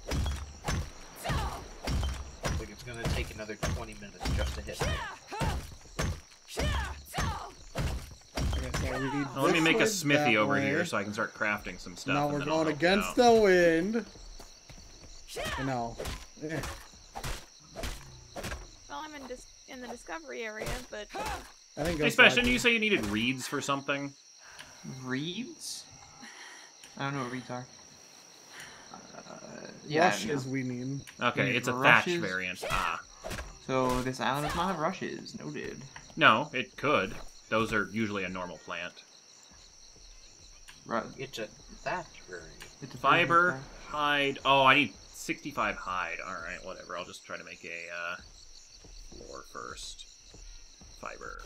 Like, it's gonna take another 20 minutes just to hit there. Okay, so we need Well, let me this make a way, smithy that over way. here so I can start crafting some stuff. Now and we're then I'll going help against you out. the wind. You know. Eh. Well, I'm in the discovery area, but I think Hey, Ghost Special, didn't liked you it. say you needed reeds for something? Reeds? I don't know what reeds are. Yeah, I don't know. Rushes we need. Okay, Need it's a thatch rushes? variant. Ah. So this island does not have rushes. Noted. No, it could. Those are usually a normal plant. It's a thatch variant. It's a Fiber, hide. Oh, I need 65 hide. Alright, whatever. I'll just try to make a floor first. Fiber.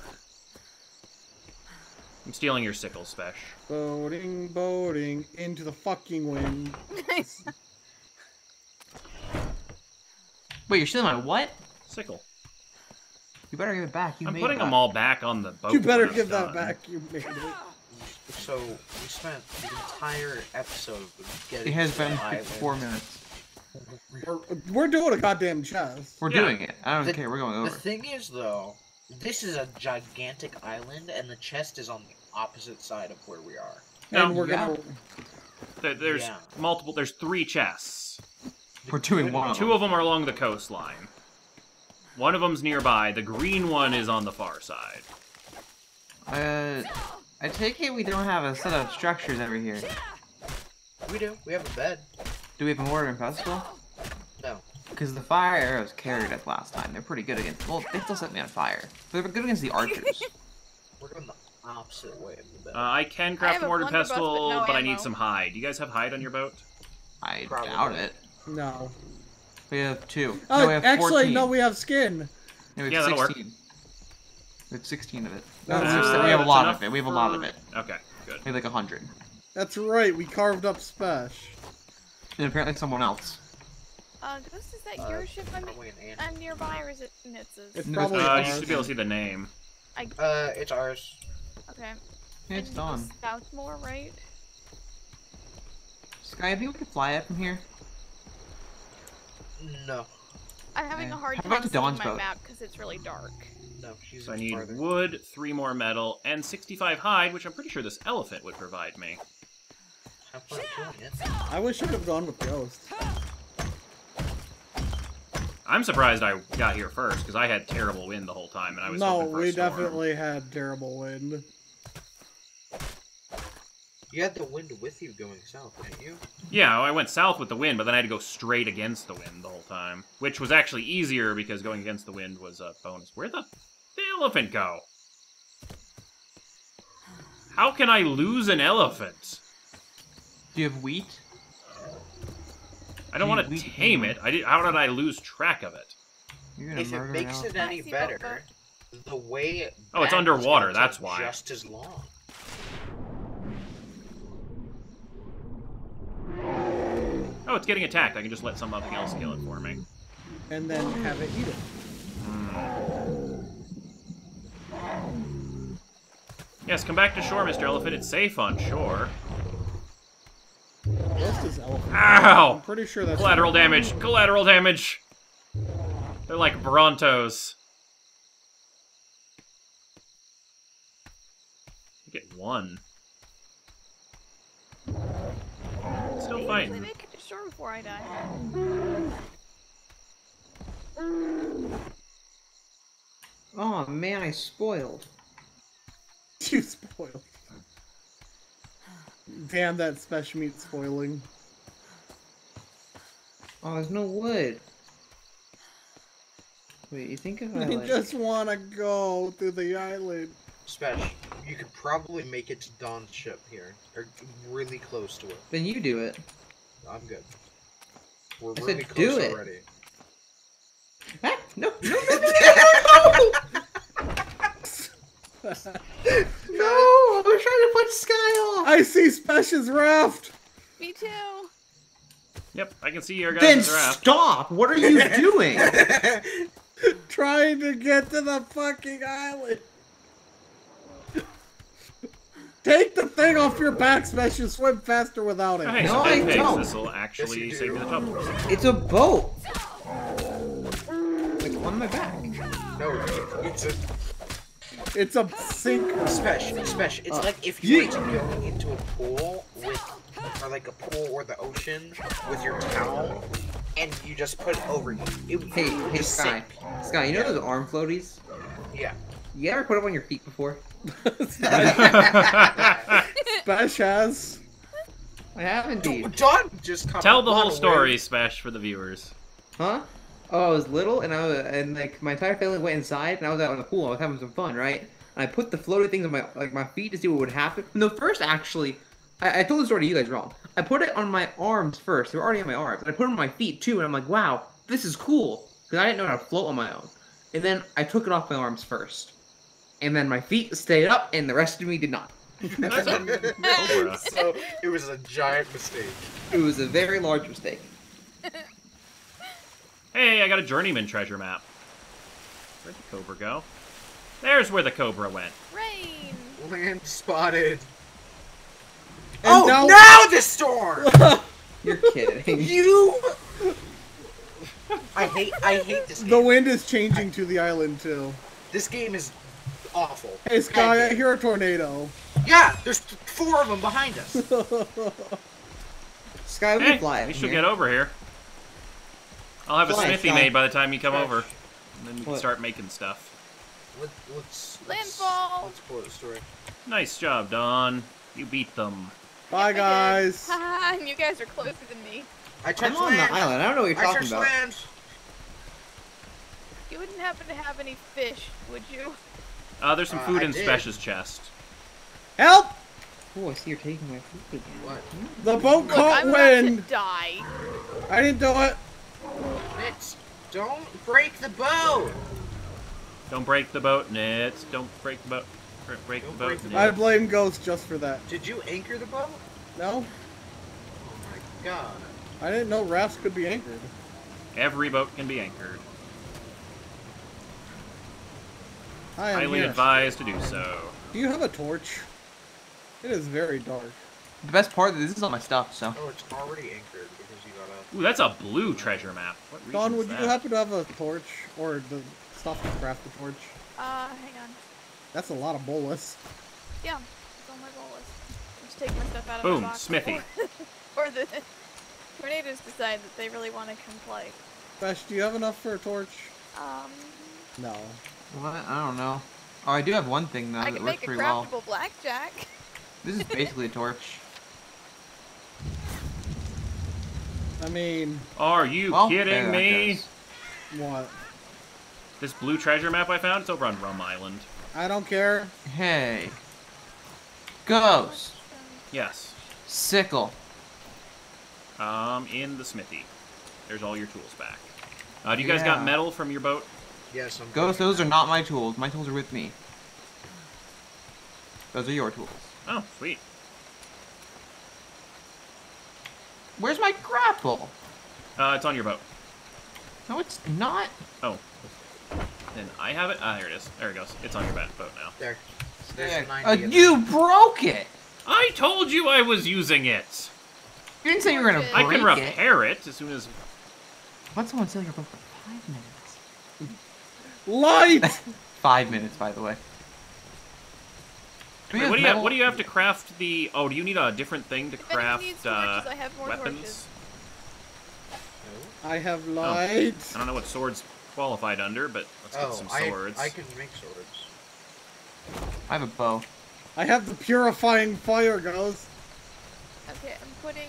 I'm stealing your sickle, Spesh. Boating into the fucking wind. Wait, you're stealing my what? Sickle. You better give it back. You I'm made putting that. them all back on the boat. You better when I'm give that done. back, you made it. So, we spent the entire episode getting It has to been the island. 4 minutes. We're doing a goddamn chest. We're Yeah. doing it. I don't The- care. We're going The over. thing is, though, this is a gigantic island, and the chest is on the opposite side of where we are. No, And we're yeah. gonna... There's Yeah. multiple. There's 3 chests. We're doing one of them. 2 of them are along the coastline. One of them's nearby. The green one is on the far side. I take it we don't have a set of structures over here. We do. We have a bed. Do we have a mortar and pestle? No. Because the fire arrows carried us last time. They're pretty good against. Well, they still set me on fire. They're good against the archers. We're going the opposite way of the bed. I can I craft have a a mortar blunderbuss, but pestle, no but I need ammo. some hide. Do you guys have hide on your boat? I Probably. doubt it. No. We have 2. Oh, no, we have actually, 14. no, we have skin. No, we have Yeah, that'll work. 16. It's 16 of it. That's we right. have a lot Enough of it. We have a lot of for- it. Okay, good. We have like 100. That's right, we carved up Spesh. And apparently someone else. Ghost, is that your ship Probably an ant. I'm nearby, or is it Nitz's? It's No, probably You ours. should be able to see the name. It's ours. Okay. Yeah, it's And Dawn. South more, right? Sky, I think we can fly it from here. No. I'm having a hard How time about the seeing Dawn's my boat? map because it's really dark. No, she's So I need farther. wood, 3 more metal, and 65 hide, which I'm pretty sure this elephant would provide me. Have fun killing it. I wish I'd have gone with Ghost. I'm surprised I got here first, because I had terrible wind the whole time, and I was No, hoping for a we storm. definitely had terrible wind. You had the wind with you going south, didn't you? Yeah, I went south with the wind, but then I had to go straight against the wind the whole time. Which was actually easier, because going against the wind was a bonus. Where'd the elephant go? How can I lose an elephant? Do you have wheat? I don't want to tame it. How did I lose track of it? You're gonna If it murder makes an it elephant. any I see better, the way it Oh, it's back is underwater, gonna that's take why. Just as long. Oh, it's getting attacked. I can just let something else kill it for me. And then have it eat it. Yes, come back to shore, Mr. Elephant. It's safe on shore. Ghost is elephant. I'm Ow! pretty sure that's Collateral damage! Collateral damage! They're like Brontos. You get 1. Still Maybe fighting. make it to shore before I die. Oh man, I spoiled. You spoiled. Damn that special meat spoiling. Oh, there's no wood. Wait, you think if I I like... just wanna go through the island. Spesh, you could probably make it to Dawn's ship here. Or really close to it. Then you do it. I'm good. We're I said really do close it. already. Ah, no, no, no, no, no, no! I was trying to put Sky off! I see Spesh's raft! Me too. Yep, I can see your Then guys' raft. stop! What are you doing? Trying to get to the fucking island. Take the thing off your back, Spesh, and swim faster without it. Hey, No, so I pigs, don't. this will actually Yes, save you me do. the trouble. It's a boat! Like, on my back. No, it's a It's a sink. Spesh. It's like if you were to go into a pool with, or like a pool or the ocean with your towel, and you just put it over you. It would Hey, just Sky. sink. Sky, you know those arm floaties? Yeah. You ever put them on your feet before? Spesh has. I have indeed. Dawn just caught Tell a the lot whole of story, wind. Smash, for the viewers. Huh? Oh, I was little, and like my entire family went inside, and I was out in the pool. I was having some fun, right? And I put the floating things on my feet to see what would happen. No, first actually, I told the story to you guys wrong. I put it on my arms first. They were already on my arms. And I put them on my feet too, and I'm like, wow, this is cool, because I didn't know how to float on my own. And then I took it off my arms first, and then my feet stayed up, and the rest of me did not. That's a cobra. So it was a giant mistake. It was a very large mistake. Hey, I got a journeyman treasure map. Where'd the cobra go? There's where the cobra went. Rain. Land spotted. And Oh, now the storm! You're kidding. You. I hate this game. The wind is changing to the island too. This game is awful. Hey Sky, Bad I game. hear a tornado. Yeah, there's 4 of them behind us. Sky, we Hey, can fly up we from should here. get over here. I'll have a Fly, smithy Sky. made by the time you come over. And then we can What? start making stuff. Let's Landfall. Let's pull the story. Nice job, Don. You beat them. Bye guys. Haha, you guys are closer than me. I I'm touched on land. the island. I don't know what you're I talking touched about. land. You wouldn't happen to have any fish, would you? There's some food I in did. Spesh's chest. Help! Oh, I see you're taking my food again. What? The boat Look, caught I'm about to wind. die. I didn't do it. Mitz, don't break the boat. Don't break the boat, Nits. Don't break the boat. Break the Don't boat, break the Nits. I blame Ghost just for that. Did you anchor the boat? No? Oh my god. I didn't know rafts could be anchored. Every boat can be anchored. I am Highly here. advised to do so. Do you have a torch? It is very dark. The best part is this is all my stuff, so. Oh, it's already anchored because you gotta... Ooh, that's a blue treasure map. What region Dawn, is would that? you happen to have a torch? Or the stuff to craft the torch? Hang on. That's a lot of bolus. Yeah, it's on my goal list. Just take my stuff out of Boom, my box. smithy. Or the tornadoes decide that they really want to come play. Fesh, do you have enough for a torch? No. What? I don't know. Oh, I do have one thing though I that can works make a pretty well. craftable blackjack. This is basically a torch. I mean, Are you Well, kidding there that me? goes. what? This blue treasure map I found, it's over on Rum Island. I don't care. Hey. Ghost. Yes. Sickle. In the smithy. There's all your tools back. Do you guys got Yeah. metal from your boat? Yes, I'm... Ghost, those are not my tools. My tools are with me. Those are your tools. Oh, sweet. Where's my grapple? It's on your boat. No, it's not. Oh. Then I have it. Ah, here it is. There it goes. It's on your boat now. There. There's 90 in You broke it! I told you I was using it! You didn't say you were gonna break I can it. repair it as soon as... Let someone sell your book for 5 minutes. Light! 5 minutes, by the way. Do we Wait, have what metal? do you have to craft the... Oh, do you need a different thing to If anyone craft needs torches, I have more weapons? torches. I have light. I don't know what swords qualified under, but let's get some swords. I can make swords. I have a bow. I have the purifying fire, Ghost. Okay, I'm putting...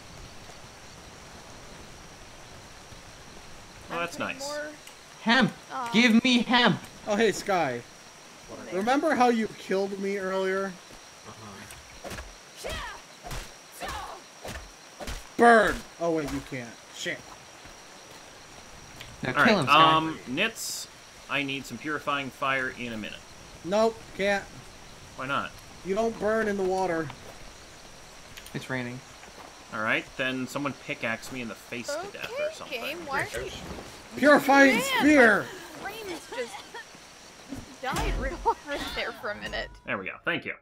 Oh, that's putting nice. More... Hemp! Aw. Give me hemp! Oh, hey, Sky. in there. Remember how you killed me earlier? Burn! Oh, wait, you can't. Shit. Now kill him, Alright, Sky. Nits, I need some purifying fire in a minute. Nope, can't. Why not? You don't burn in the water. It's raining. Alright, then someone pickaxe me in the face to death or Okay, something. game, why are you... Purifying Man, spear! my brain's just died real hard there for a minute. There we go. Thank you.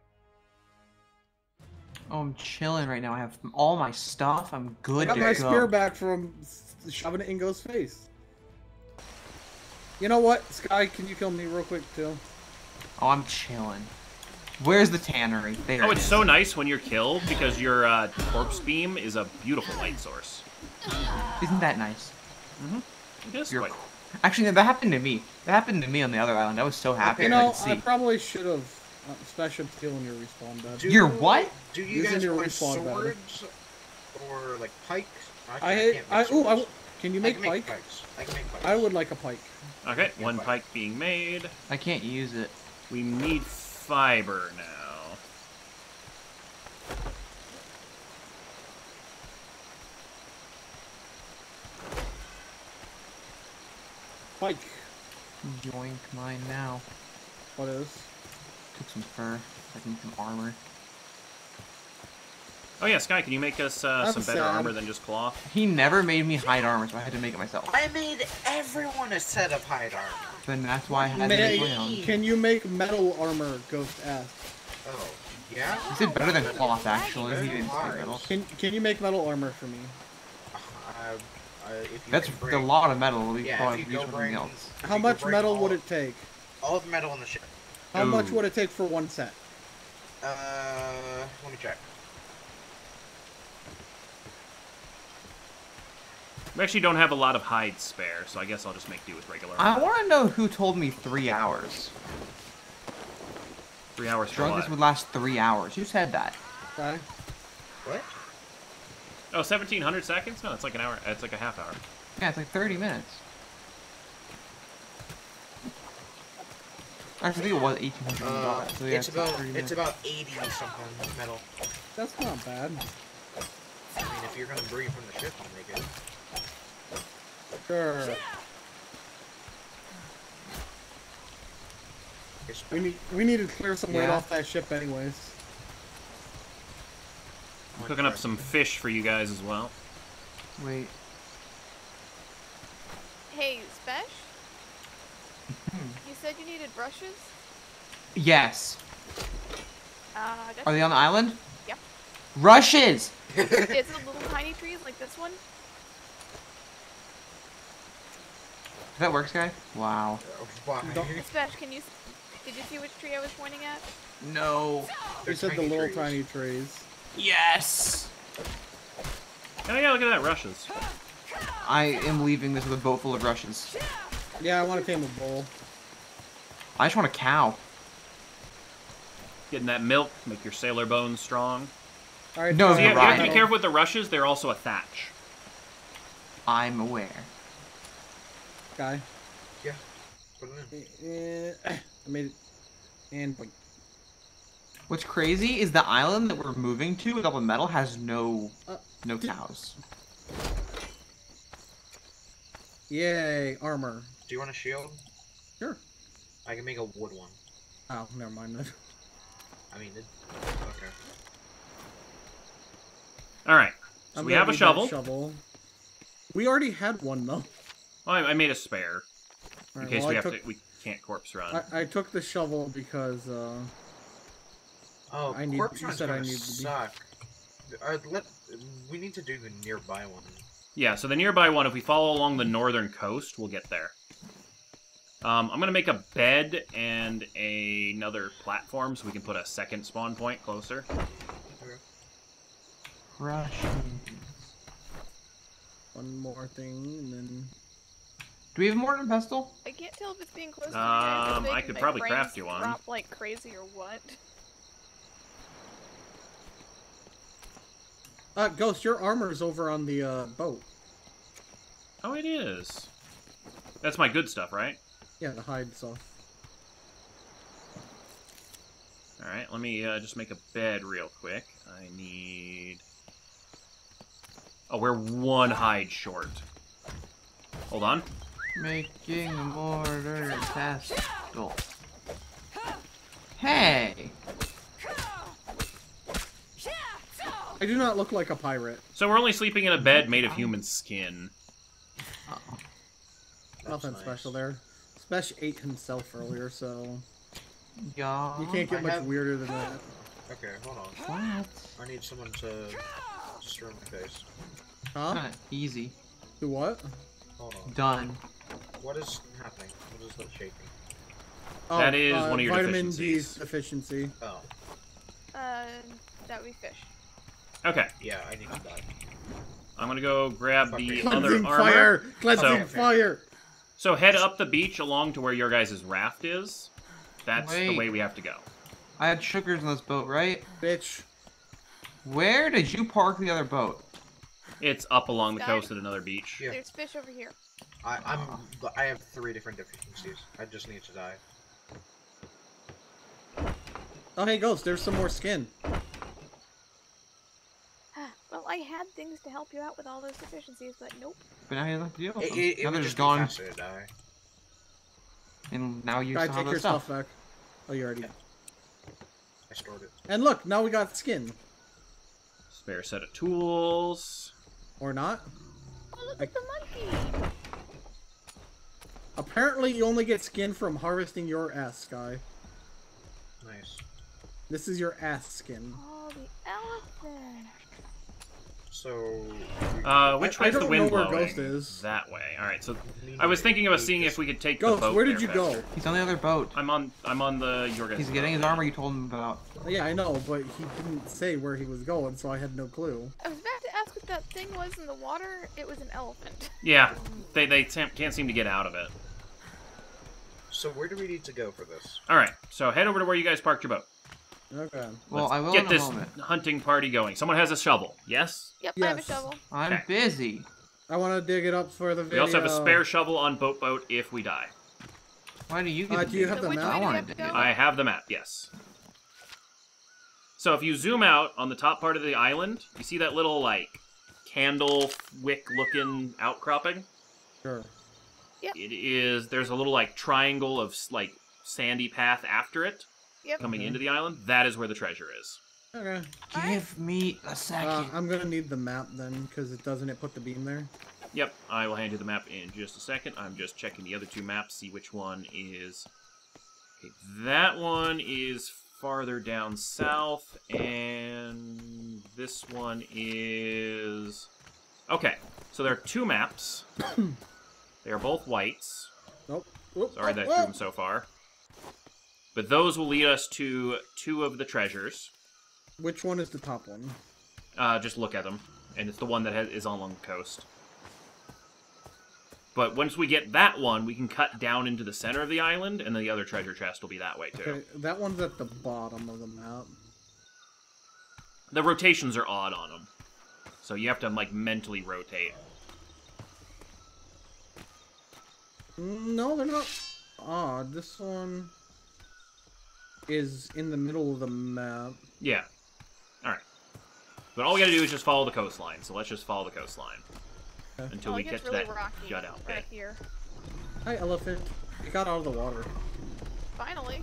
Oh, I'm chilling right now. I have all my stuff. I'm I good got to my go. spear back from shoving it in Ghost's face. You know what? Sky, can you kill me real quick, too? Oh, I'm chilling. Where's the tannery? There Oh, it it's is. so nice when you're killed because your corpse beam is a beautiful light source. Isn't that nice? It is You're quite... Actually, that happened to me. That happened to me on the other island. I was so happy You I know, could see. I probably should have special skill in your respawn, bud. You're what? Do you Using guys your play respawn better. swords or like pikes? Can you make pike? I can make pikes. I would like a pike. Okay, one pike being made. I can't use it. We need fiber now. Pike. Joink mine now. What is? Took some fur. I can make some armor. Oh yeah, Sky, can you make us some better sad. armor than just cloth? He never made me hide armor, so I had to make it myself. I made everyone a set of hide armor. Then that's why I had to make my own. Can you make metal armor? Ghost asked. Oh, yeah? He said better than cloth, actually. He didn't say metal. Can you make metal armor for me? If you That's can a bring lot of metal. We Yeah, probably if use you go something bring- else. if How you go much bring metal would all- it take? all the metal on the ship. How much Ooh. would it take for one set? Let me check. We actually don't have a lot of hide spare, so I guess I'll just make do with regular I armor. want to know who told me 3 hours. 3 hours for Drug what? this would last 3 hours. Who said that? Okay. What? Oh, 1700 seconds? No, it's like an hour. It's like a half hour. Yeah, it's like 30 minutes. Actually, I think it was 1800 so yeah, It's like about 30 it's minutes. about 80 something metal. That's not bad. I mean, if you're gonna bring it from the ship, I'll make it. Sure. We need to clear some weight Yeah. off that ship anyways. I'm cooking up some fish for you guys as well. Wait. Hey, Spesh? You said you needed brushes? Yes. That's Are they on the island? Yep. Rushes! Is it little tiny trees like this one? If that works, guy? Wow. Why? Spesh, did you see which tree I was pointing at? No. You said the tiny little trees. tiny trees. Yes! Oh yeah, look at that, rushes. I am leaving this with a boat full of rushes. Yeah, I want to tame a bull. I just want a cow. Getting that milk, make your sailor bones strong. All right. No, So you you're have to right. be careful with the rushes, they're also a thatch. I'm aware. Guy. Yeah. Put it in. I made it. And like, What's crazy is the island that we're moving to with all the metal has no cows. yay, armor. Do you want a shield? Sure. I can make a wood one. Oh, never mind then. I mean, okay. Alright, so I'm we gonna have a need that shovel. shovel. We already had one though. Well, I made a spare. In Alright, case well, we can't corpse run. I took the shovel because Oh, I need- corpse you run's said I gonna need to be- suck. We need to do the nearby one. Yeah, so the nearby one, if we follow along the northern coast, we'll get there. I'm going to make a bed and another platform so we can put a second spawn point closer. Rushes. one more thing and then Do we have more than pestle? I can't tell if it's being close to you guys. I making could my probably frames craft you one. Drop like crazy or what? Ghost, your armor's over on the boat. Oh, it is. That's my good stuff, right? Yeah, the hide stuff. Alright, let me just make a bed real quick. I need... Oh, we're one hide short. Hold on. Making a mortar and pestle. Hey! I do not look like a pirate. So we're only sleeping in a bed made of human skin. Uh-oh. Nothing nice. special there. Spesh ate himself earlier, so Yeah. you can't get I much have- weirder than that. Okay, hold on. What? I need someone to destroy my face. Huh? Kinda easy. Do what? Hold on. Done. What is happening? What is that shaking? Oh, That is one of your vitamin deficiencies. D deficiency. Oh, That we fish. Okay, yeah, I need to die. I'm gonna go grab the Cleansing other Cleansing armor. fire! Cleansing So- fire! So head up the beach along to where your guys' raft is. That's the Wait. way we have to go. I had sugars in this boat, right? Bitch. Where did you park the other boat? It's up along the Guys. coast at another beach. Yeah. There's fish over here. I have 3 different deficiencies. I just need to die. Oh, hey, Ghost, there's some more skin. Well, I had things to help you out with all those deficiencies, but nope. But now you have to deal with It, them. it, it Now would they're just just be gone, faster to die. and now you Guy, still have take the your stuff. stuff back. Oh, you already. I stored it. And look, now we got skin. Spare set of tools. Or not. Oh, look at the monkey! Apparently, you only get skin from harvesting your ass, Guy. Nice. This is your ass skin. Oh, the elephant! So... Which I way's the don't wind know where blowing? Ghost is. That way. All right. So we I was need thinking of to seeing just- if we could take the Ghost, boat. where did there you go? faster. He's on the other boat. I'm on the your guys' He's boat. getting his armor you told him about. Yeah, I know, but he didn't say where he was going, so I had no clue. I was about to ask what that thing was in the water. It was an elephant. Yeah, they can't seem to get out of it. So where do we need to go for this? All right. So head over to where you guys parked your boat. Okay. Well, Let's I will get in a this moment. hunting party going. Someone has a shovel. Yes. Yep, I have a Yes. shovel. I'm Okay. busy. I want to dig it up for the We video. also have a spare shovel on boat if we die. Why do you get Do you to have do the it? which map? way I do we wanted have to to do go? that. I have the map. Yes. So if you zoom out on the top part of the island, you see that little like candle wick looking outcropping. Sure. It is. There's a little like triangle of like sandy path after it, Yep. coming into the island, that is where the treasure is. Okay. Give me a second. I'm gonna need the map then, because it put the beam there. Yep, I will hand you the map in just a second. I'm just checking the other two maps, see which one is... Okay, that one is farther down south, and this one is... Okay, so there are two maps. They are both whites. Nope. Sorry that I threw them so far. But those will lead us to two of the treasures. Which one is the top one? Just look at them. And it's the one that is along the coast. But once we get that one, we can cut down into the center of the island, and then the other treasure chest will be that way, too. Okay, that one's at the bottom of the map. The rotations are odd on them. So you have to, like, mentally rotate. No, they're not odd. This one is in the middle of the map. Yeah. Alright. But all we gotta do is just follow the coastline, so let's just follow the coastline. Okay. Until Oh, we it get gets to really that rocky jut-out right bit. here. Hi, elephant. You got out of the water. Finally.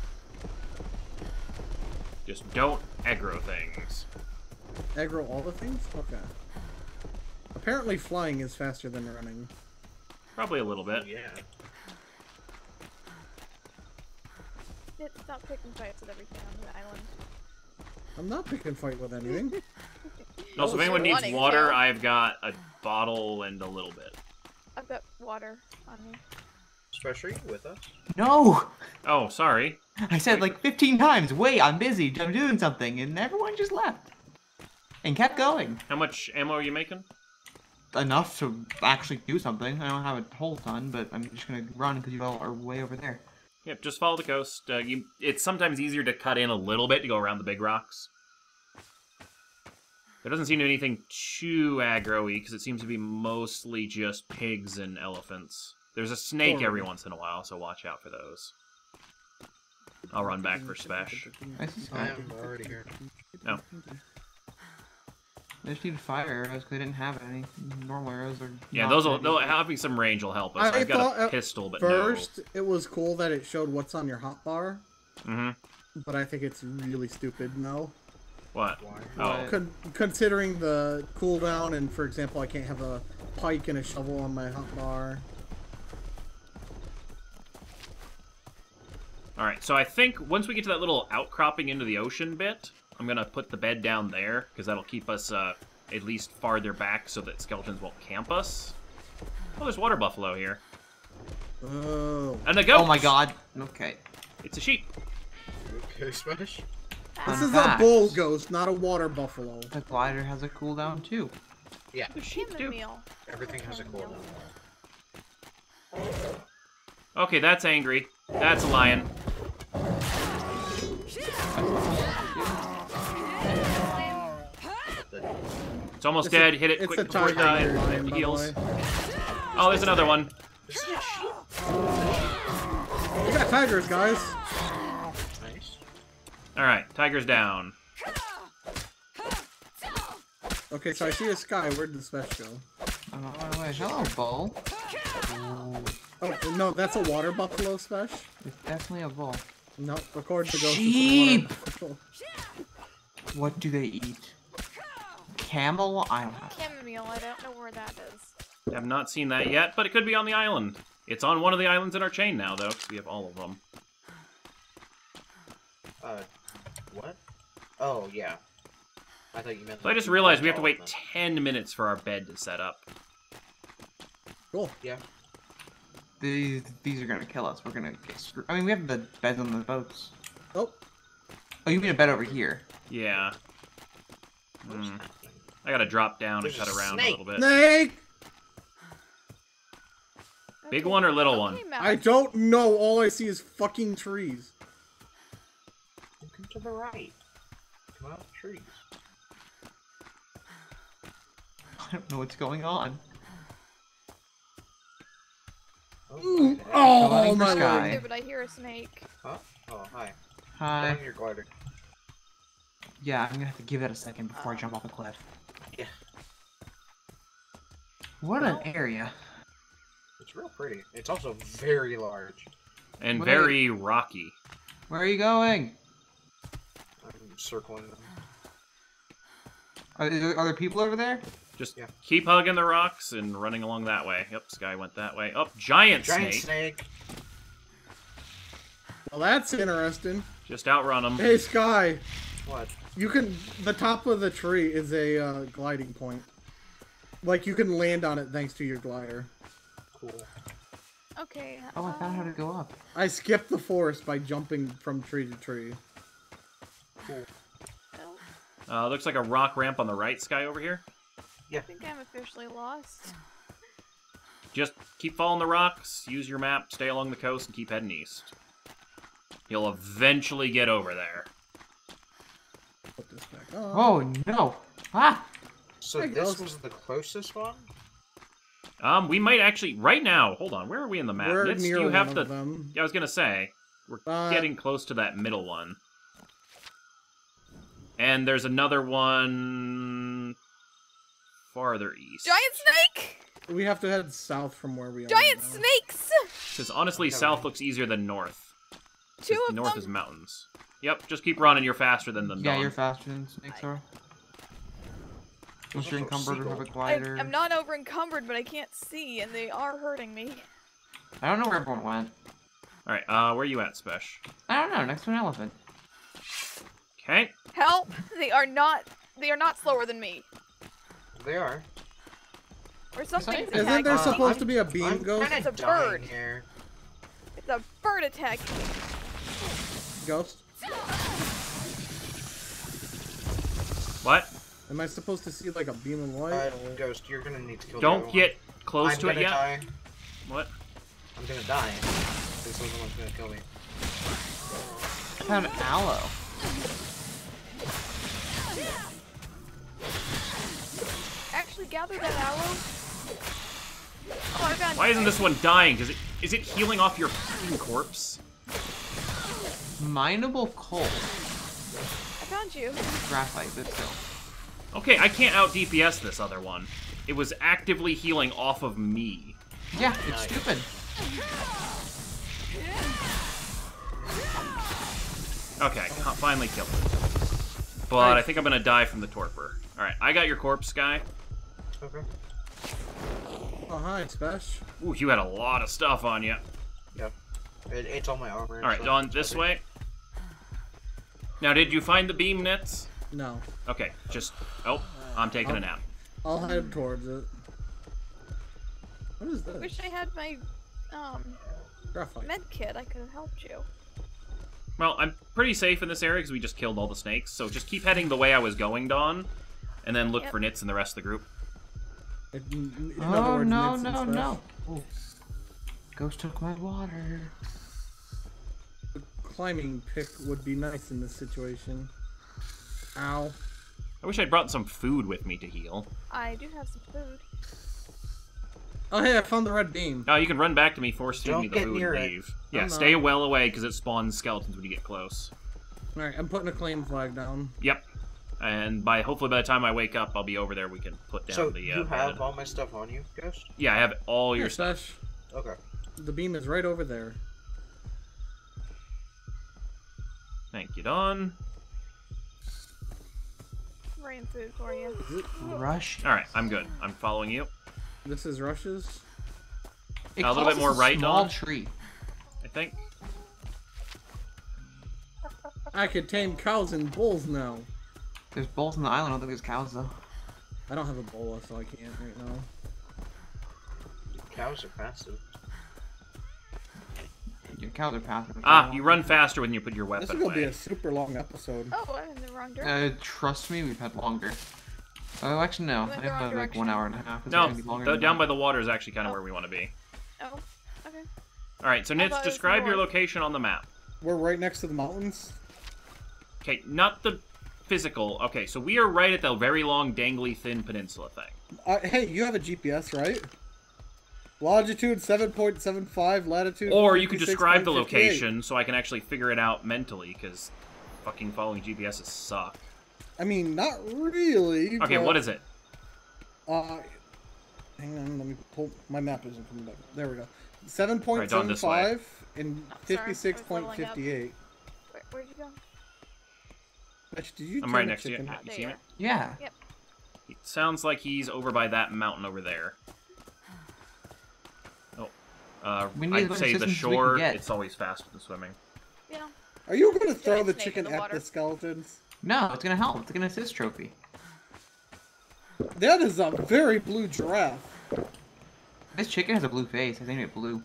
Just don't aggro things. Aggro all the things? Okay. Apparently flying is faster than running. Probably a little bit. Yeah. Stop picking fights with everything on the island. I'm not picking fight with anything. Also, if Oh, anyone you're needs running, water, so- I've got a bottle and a little bit. I've got water on me. Special, are you with us? No! Oh, sorry. I said like 15 times, wait, I'm busy, I'm doing something, and everyone just left. And kept going. How much ammo are you making? Enough to actually do something. I don't have a whole ton, but I'm just gonna run because you all are way over there. Yep, just follow the coast. It's sometimes easier to cut in a little bit to go around the big rocks. There doesn't seem to be anything too aggro-y, because it seems to be mostly just pigs and elephants. There's a snake every once in a while, so watch out for those. I'll run back for Spesh. I am already here. No. I just need fire arrows because I didn't have any. Normal arrows are. Yeah, not they'll ready. having some range will help us. I I've got thought a at pistol, but First, it was cool that it showed what's on your hotbar, no. Mm-hmm. but I think it's really stupid now. What? Why? Oh. Considering the cooldown, and for example, I can't have a pike and a shovel on my hotbar. Alright, so I think once we get to that little outcropping into the ocean bit, I'm going to put the bed down there, because that'll keep us at least farther back so that skeletons won't camp us. Oh, there's water buffalo here. Oh. And a goat! Oh my god. Okay. It's a sheep. Okay, Smash. This Fun is fact. a bull ghost, not a water buffalo. The glider has a cooldown too. Yeah, The sheep do. Chamomile. everything has a cooldown. Okay, that's angry. That's a lion. It's almost dead. Hit it It's quick a before it tiger dies. lion, by the Heals. way. Oh, there's another one. We got tigers, guys. Nice. Alright, tiger's down. Okay, so I see a sky. Where did the special go? Oh, wait, hello, bull. Oh, no, that's a water buffalo special? It's definitely a bull. No, according to Ghost, Sheep! it's a water buffalo. What do they eat? Camel? I don't know. Chamomile, I don't know where that is. I have not seen that yet, but it could be on the island. It's on one of the islands in our chain now, though, 'cause we have all of them. What? Oh, yeah. I thought you meant... So I just realized we have to wait 10 minutes for our bed to set up. Cool. Yeah. These are gonna kill us. We're gonna get screwed. I mean, we have the beds on the boats. Oh, Oh, you mean a bed over here? Yeah. I gotta drop down There's and cut a around snake. a little bit. snake! Big Okay. one or little one? Okay, Matt. I don't know. All I see is fucking trees. Come to the right. Come out of the trees. I don't know what's going on. Oh, Ooh, okay. oh Going for my sky. lord. Okay, but I hear a snake. Huh? Oh, hi. Hi. Find your glider. Yeah, I'm gonna have to give that a second before I jump off a cliff. Yeah. What an area. It's real pretty. It's also very large. And Wait. very rocky. Where are you going? I'm circling them. Are there people over there? Just Yeah. keep hugging the rocks and running along that way. Yep, Sky went that way. Oh, giant snake. Well, that's interesting. Just outrun them. Hey, Sky. What? You can. The top of the tree is a gliding point. Like you can land on it thanks to your glider. Cool. Okay. Oh, I found how to go up. I skipped the forest by jumping from tree to tree. Cool. Well, Looks like a rock ramp on the right, Sky, over here. I think I'm officially lost. Just keep following the rocks, use your map, stay along the coast, and keep heading east. You'll eventually get over there. Put this back on. Oh no! Ah! So Hey, this Ghost. was the closest one? We might actually right now. Hold on, where are we in the map? We're Nitz, near you have one to. of them. Yeah, I was gonna say we're getting close to that middle one. And there's another one farther east. Giant snake! We have to head south from where we are. Giant now. snakes! Because honestly, south looks easier than north. 'Cause Two of north them. is mountains. Yep, just keep running. You're faster than them. Yeah, Dawn. you're faster than snakes are. Unless you're also a encumbered or have a seagull. glider. I'm not over encumbered, but I can't see, and they are hurting me. I don't know where everyone went. All right, where are you at, Spesh? I don't know. Next to an elephant. Okay. Help! They are not slower than me. They are. Or something's Isn't Isn't there attacking me. supposed to be a beam I'm ghost? kinda It's a dying bird. here. It's a bird attack. Ghost? What? Am I supposed to see like a beam of light? Ghost, you're gonna need to kill the Don't other get one. close I'm to it gonna yet. die. What? I'm gonna die. This other one's gonna kill me. I found aloe. Actually, gather that aloe. Oh, I found. Why isn't this one dying? Is it healing off your fucking corpse? Mineable coal. I found you. Graphite, but still. Okay, I can't out DPS this other one. It was actively healing off of me. Yeah, it's stupid. Okay, finally killed it. But I think I'm gonna die from the torpor. Alright, I got your corpse, Sky. Okay. Oh, hi, Spesh. Ooh, you had a lot of stuff on you. Yep. It's all my armor. and Alright, stuff. Dawn, this way. Now, did you find the beam nets? No. Okay, just... Oh, I'm taking a nap. I'll head towards it. What is this? Wish I had my Graphite. med kit. I could have helped you. Well, I'm pretty safe in this area because we just killed all the snakes, so just keep heading the way I was going, Dawn, and then look Yep. for Nits and the rest of the group. In other Oh words, no, Nits and no, Spesh. no. Ooh. Ghost took my water. The climbing pick would be nice in this situation. Ow. I wish I'd brought some food with me to heal. I do have some food. Oh, hey, I found the red beam. Oh, you can run back to me, force feed Don't me the get food, near and it. leave. Yeah, I'm stay not. well away because it spawns skeletons when you get close. Alright, I'm putting a claim flag down. Yep. And hopefully by the time I wake up, I'll be over there. We can put down So the. you bed. have all my stuff on you, Ghost? Yeah, I have all your Here, stuff. Spesh. Okay. The beam is right over there. Thank you, Dawn. Bringing food for you. Rush. All right, I'm good. I'm following you. This is Rush's. It A little calls bit more us a right, small Dawn. tree. I think. I could tame cows and bulls now. There's bulls on the island. I don't think there's cows though. I don't have a bola, so I can't right now. Cows are passive. Your cows are passive. You run faster when you put your This weapon is gonna be away. a super long episode. Oh, I'm in the wrong direction. Trust me, we've had longer. Oh, actually no. Went I the wrong have like direction. 1 hour and a half. It's No, gonna be longer the, than down that. by the water is actually kind of where we want to be. Oh, okay. All right, so I Nitz, thought it was describe your north. location on the map. We're right next to the mountains. Okay, not the physical. Okay, so we are right at the very long, dangly, thin peninsula thing. Hey, you have a GPS, right? Longitude 7.75, latitude. Or you could describe the 56.58. location so I can actually figure it out mentally, because fucking following GPSs suck. I mean, not really. Okay, but, what is it? Hang on, let me pull. My map isn't coming up. There we go. 7.75 and Oh, sorry, I was 56.58. Where'd you go? Did you I'm tame right a next to you. chicken? You see me? Yeah. Yep. It sounds like he's over by that mountain over there. Oh. We need I'd as say much the assistance as we can shore, get. it's always faster than swimming. Yeah. Are you going to throw Giant the snake chicken in the at water. the skeletons? No, it's gonna help. It's gonna assist trophy. That is a very blue giraffe. This chicken has a blue face. I think it blue.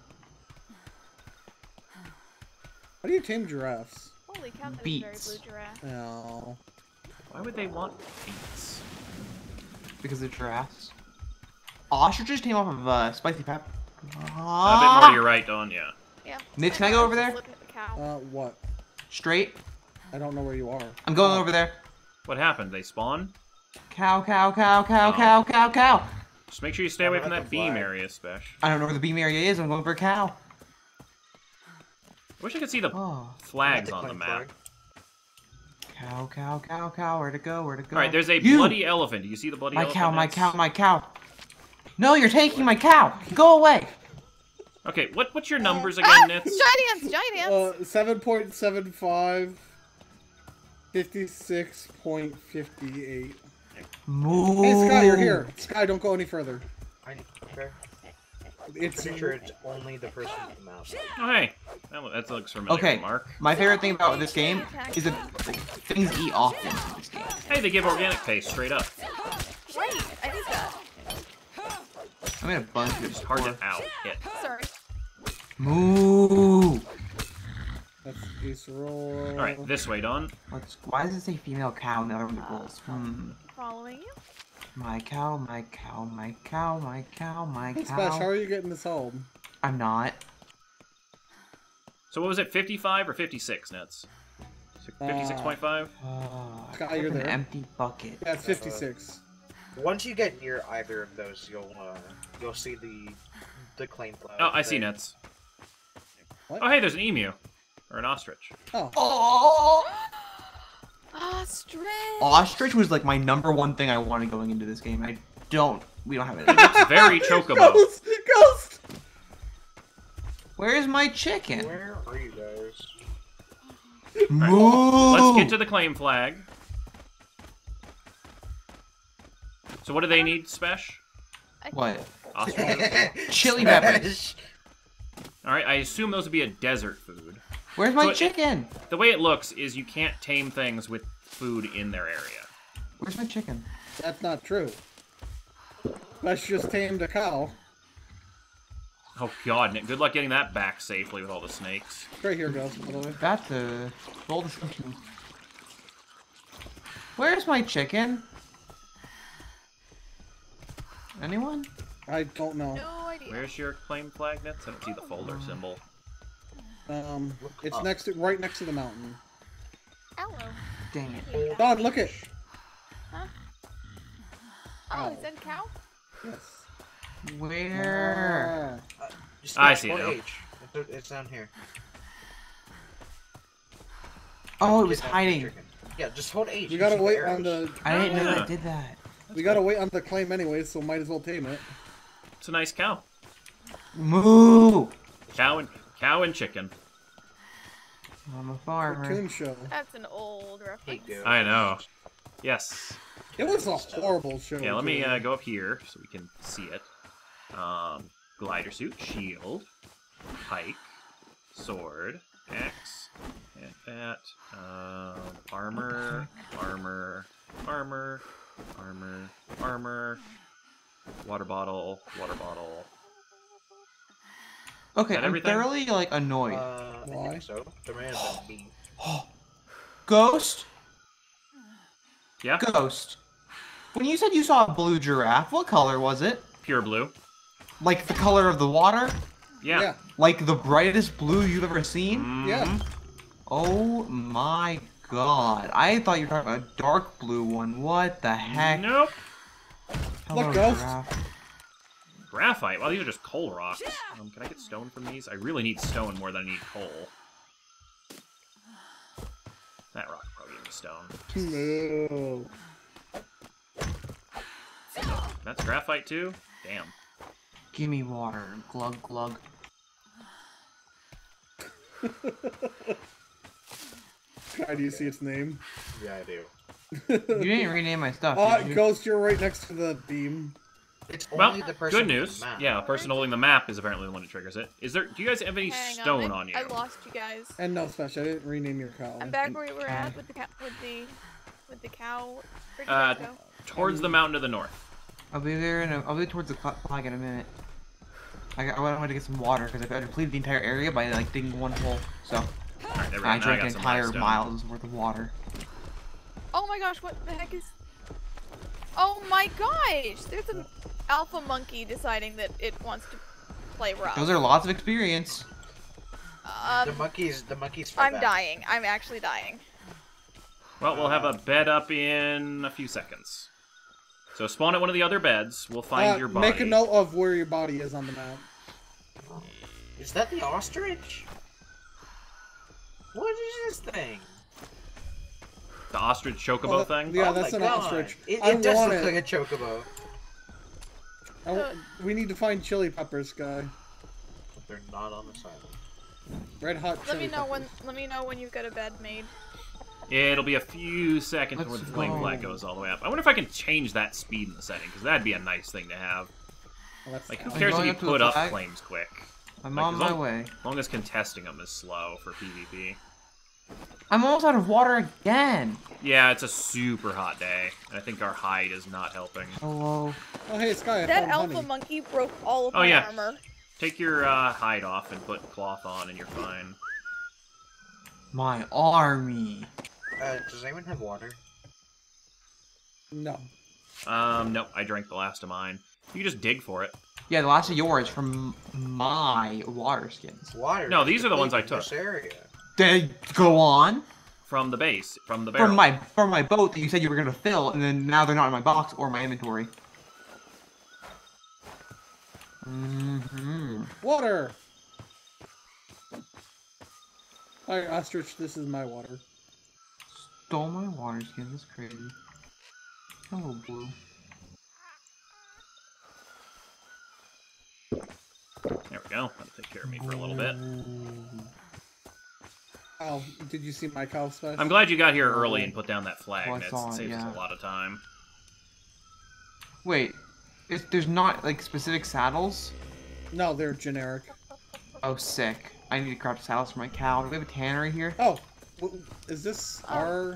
How do you tame giraffes? Holy cow, that is a Beets. very blue giraffe. Oh. Why would they want beets? Because they're giraffes. Ostriches came off of spicy pepper. A bit more to your right, Dawn, yeah. Yeah. Nick, can I go over there? Look at the cow. What? Straight. I don't know where you are. I'm going over there. What happened? They spawn? Cow, cow, cow, cow, Oh. cow, cow, cow. Just make sure you stay away from that beam area, Spesh. I don't know where the beam area is. I'm going for a cow. I wish I could see the Oh. flags That's a on the claim map. flag. Cow, cow, cow, cow. Where'd it go? Where'd it go? Alright, there's a You! bloody elephant. Do you see the bloody My elephant? cow, my Nets? cow, my cow. No, you're taking my cow. Go away. Okay, what's your numbers again, Nits? Giant ants! 7.75, 56.58. Move. Hey, Sky, you're here. Sky, don't go any further. Okay. It's Pretty sure it's only the person with the mouse. Oh, hey. That looks familiar, Okay, Mark. my favorite thing about this game is that things eat often in this game. Hey, they give organic paste straight up. Wait, I need that. I made a bunch of It's hard to hit. Sorry. Moo. That's Ace roll. Alright, this way, Dawn. Why does it say female cow in the other rules? Following you. My cow, my cow, my cow, my cow, my Hey, Splash, how cow. are you getting this home? I'm not. So what was it, 55 or 56, Nets? 56.5? Sky, you're An there. empty bucket. Yeah, it's 56. Once you get near either of those, you'll see the claim flag. Oh, I see thing. Nets. What? Oh, hey, there's an emu. Or an ostrich. Oh. Oh! Ostrich! Ostrich was like my #1 thing I wanted going into this game. We don't have it. It's very chocobo. Ghost! Ghost! Where's my chicken? Where are you guys? Moo! Let's get to the claim flag. So what do they need, Spesh? What? Ostriches? Chili peppers. Alright, I assume those would be a desert food. Where's my So chicken? The way it looks is you can't tame things with food in their area. Where's my chicken? That's not true. Let's just tamed a cow. Oh god, Nick, good luck getting that back safely with all the snakes. Right here, Ghost, by the way. That's a bold assumption. Where's my chicken? Anyone? I don't know. No idea. Where's your claim flag, Nets? I don't see the folder symbol. It's up. right next to the mountain. Aloe. Dang it. Don, look it. Huh? Ow. Oh, is that a cow? Yes. Where? Just I see it hold now. H. It's down here. Oh, it was Get that hiding. chicken. Yeah, just hold H. We gotta Shoot the wait arrows. on the. I didn't know Yeah. that did that. We gotta wait on the claim anyway, so might as well tame it. It's a nice cow. Moo! Cow and chicken. I'm a farmer. Cartoon show. That's an old reference. Hate ghosts. I know. Yes. It was a horrible show. Yeah, let me too. go up here so we can see it. Glider suit, shield, pike, sword, axe, and that, armor, water bottle. Okay, Is that I'm everything? thoroughly like annoyed. I Why? think so. There may have been Ghost? Yeah, Ghost. When you said you saw a blue giraffe, what color was it? pure blue. Like the color of the water? Yeah. Yeah. Like the brightest blue you've ever seen? Mhm. Yeah. Oh my god. I thought you were talking about a dark blue one. What the heck? Nope. Hello, Look, Ghost. giraffe. Graphite. Wow, these are just coal rocks. Can I get stone from these? I really need stone more than I need coal. That rock probably needs stone. No. That's graphite too? Damn. Give me water. Glug glug. Sky, do you see its name? Yeah, I do. You didn't rename my stuff, did you? Ghost, you're right next to the beam. It's Well, only the person good with news. the map. Yeah, the person holding the map is apparently the one that triggers it. Is there? Do you guys have any Hang stone on you? I lost you guys. And no, Special, I didn't rename your cow. I'm back where we were at with the cow. Where'd you guys go? Towards the mountain to the north. I'll be there I'll be towards the flag in a minute. I wanted to get some water because I depleted the entire area by like digging one hole. So Alright, there we go. I Now drank got an some entire limestone. mile's worth of water. Oh my gosh, what the heck is... Oh my gosh! There's an alpha monkey deciding that it wants to play rough. Those are lots of experience. The monkeys. I'm dying. I'm actually dying. Well, we'll have a bed up in a few seconds. So spawn at one of the other beds. We'll find your body. Make a note of where your body is on the map. Is that the ostrich? What is this thing? The ostrich chocobo thing? Yeah, Oh that's my an God. ostrich. It I does want look it. like a chocobo. We need to find chili peppers, guy. But they're not on this island. Red hot Let chili me know peppers. when. Let me know when you've got a bed made. Yeah, it'll be a few seconds before Let's the flame go. flag goes all the way up. I wonder if I can change that speed in the setting, because that'd be a nice thing to have. Well, that's Like, who fine. cares if going you up to the put up flag? flames quick? I'm Like, on as my long- way. As long as contesting them is slow for PvP. I'm almost out of water again. Yeah, it's a super hot day, and I think our hide is not helping. Hello. Oh, hey, Sky, I That found alpha honey. monkey broke all of Oh, my yeah. armor. Take your hide off and put cloth on, and you're fine. My army. Does anyone have water? No. Nope, I drank the last of mine. You can just dig for it. Yeah, the last of yours from my water skins. Water. No, these are the ones I depleted took. This area. They go on From the base, from the barrel. from my boat that you said you were gonna fill, and then now they're not in my box or my inventory. Water! Alright, ostrich, this is my water. Stole my water skin. That's crazy. Hello, Blue. There we go. That'll take care of me for a little bit. Oh, did you see my cow special? I'm glad you got here early and put down that flag. Oh, I That saw it, saves us yeah. a lot of time. Wait, there's not like specific saddles? No, they're generic. Oh, sick. I need to craft saddles for my cow. Do we have a tannery here? Oh, is this our...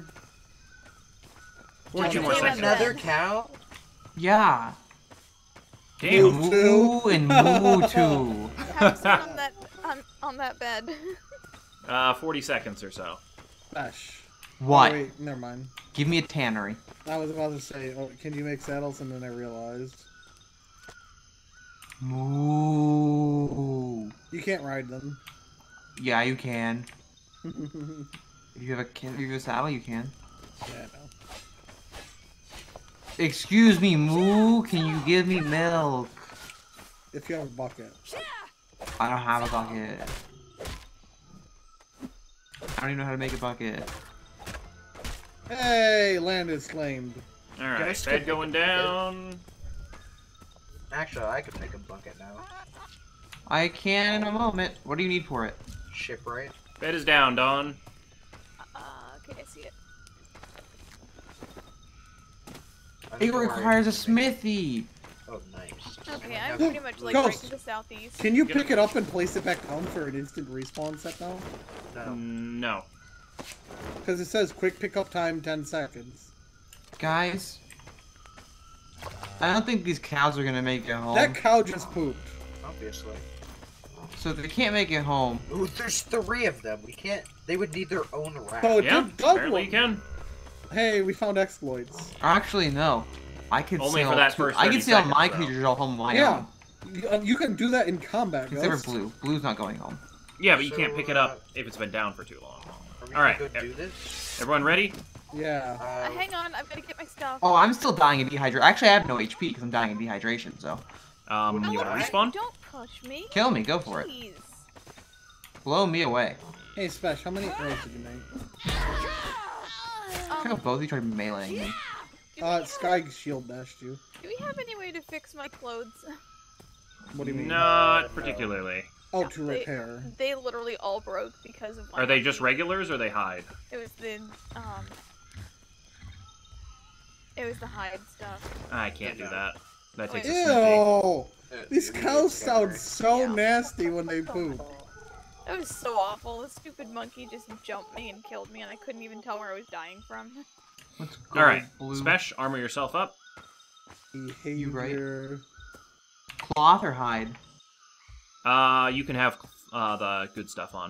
Or Oh, two no, more no, seconds. no. Another cow? Yeah. Damn. Move to. Moo and moo too. Have some on that bed. 40 seconds or so. Ash. What? Oh, wait, never mind. Give me a tannery. I was about to say, oh, can you make saddles? And then I realized Moo. you can't ride them. Yeah, you can. If you have a saddle, you can. Yeah, no. Excuse me, Moo. Can you give me milk? If you have a bucket. I don't have a bucket. I don't even know how to make a bucket. Hey, land is claimed. Alright, Guys, bed can- going down. Actually, I could make a bucket now. I can in a moment. What do you need for it? Shipwright. Bed is down, Dawn. Okay, I see it. I It don't know where I requires a can make- smithy. Oh, nice. Okay, I I'm don't pretty much like Ghost. right to the southeast. Can you pick it up and place it back down for an instant respawn set now? have- No. No. Because it says quick pickup time 10 seconds. Guys, I don't think these cows are gonna make it home. That cow just pooped. Obviously. So if they can't make it home, Ooh, there's 3 of them. We can't. They would need their own raft. Oh, Yeah, good dog apparently you one. can. Hey, we found exploits. actually no. I could Only sail for that two- first I 30 can sail seconds, my though. creatures all home on my Yeah. own. You can do that in combat, Except for Ghost. Blue. Blue's not going home. Yeah, but you So, can't pick it up if it's been down for too long. Are we Alright, gonna go do this? Everyone ready? Yeah. Hang on, I've got to get my stuff. Oh, I'm still dying of dehydration. Actually, I have no HP because I'm dying of dehydration. So You No, wanna I- respawn? Don't push me. kill me. Go for it. Jeez. Blow me away. Hey, Spesh, how many arrows did you make? I think both of you tried meleeing me. Sky shield dashed you. Do we have any way to fix my clothes? What do you mean? Not particularly. Oh, Yeah, to repair. They literally all broke because of. Are they just regulars or they hide? It was the It was the hide stuff. I can't do that. That takes a Ew! sniffy. These cows sound so Yeah. nasty when they poop. That was so awful. The stupid monkey just jumped me and killed me, and I couldn't even tell where I was dying from. Let's go. All right, Blue. Spesh, armor yourself up. Behavior. Cloth or hide? You can have the good stuff on.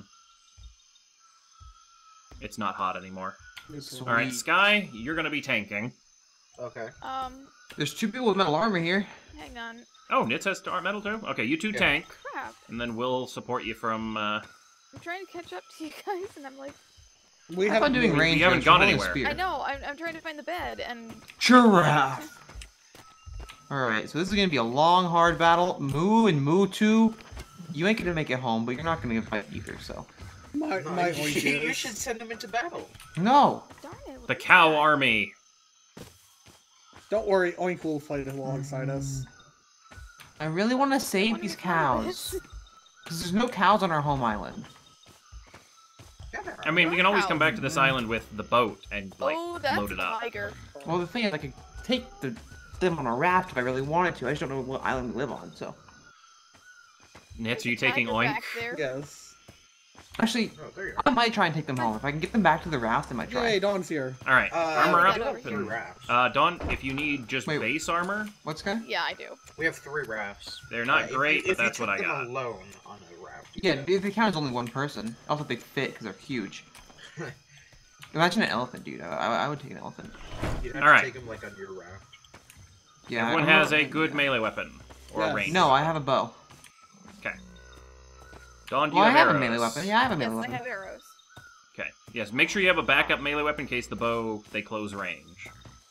It's not hot anymore. Sweet. All right, Sky, you're gonna be tanking. Okay. There's 2 people with metal armor here. Hang on. Oh, Nitz has metal too. Okay, you two Yeah. tank, Crap. and then we'll support you from. I'm trying to catch up to you guys, and I'm like, We Have fun doing we range. haven't games, gone we're holding a anywhere. spear. I know. I'm trying to find the bed, and Giraffe. Alright, so this is gonna be a long, hard battle. Moo and Moo 2. You ain't gonna make it home, but you're not gonna fight either, so. My You oranges. should send them into battle. No! darn it. The cow army. Don't worry, Oink will fight alongside us. I really wanna I save wanna these be part of cows. this. Because there's no cows on our home island. Yeah, there I mean, we can always come back to this island with the boat and like Oh, that's load it a up. tiger. Well, the thing is, I could take them on a raft if I really wanted to. I just don't know what island we live on, so. Nitz, are you There's a taking tiger Oink? back there. Yes. Actually, Oh, there you I might try and take them home. If I can get them back to the raft, I might try. Yay, Dawn's here. All right, armor we up. have 3 and- rafts. Dawn, if you need just Wait. base armor, What's good? Yeah, I do. We have 3 rafts. they're not If great, you, but that's what I If you took got. them alone on a raft. Yeah, if the count is only one person. Also, they fit because they're huge. Imagine an elephant, dude. I would take an elephant. You'd have Alright. to take them like on your raft. Yeah. Everyone I has don't a know. good melee weapon or a Yes. range. No, I have a bow. Okay. Dawn, do you Well, I have have arrows? a melee weapon. Yeah, I have a Yes, melee I weapon. have arrows. Okay. Yes, make sure you have a backup melee weapon in case the bow they close range.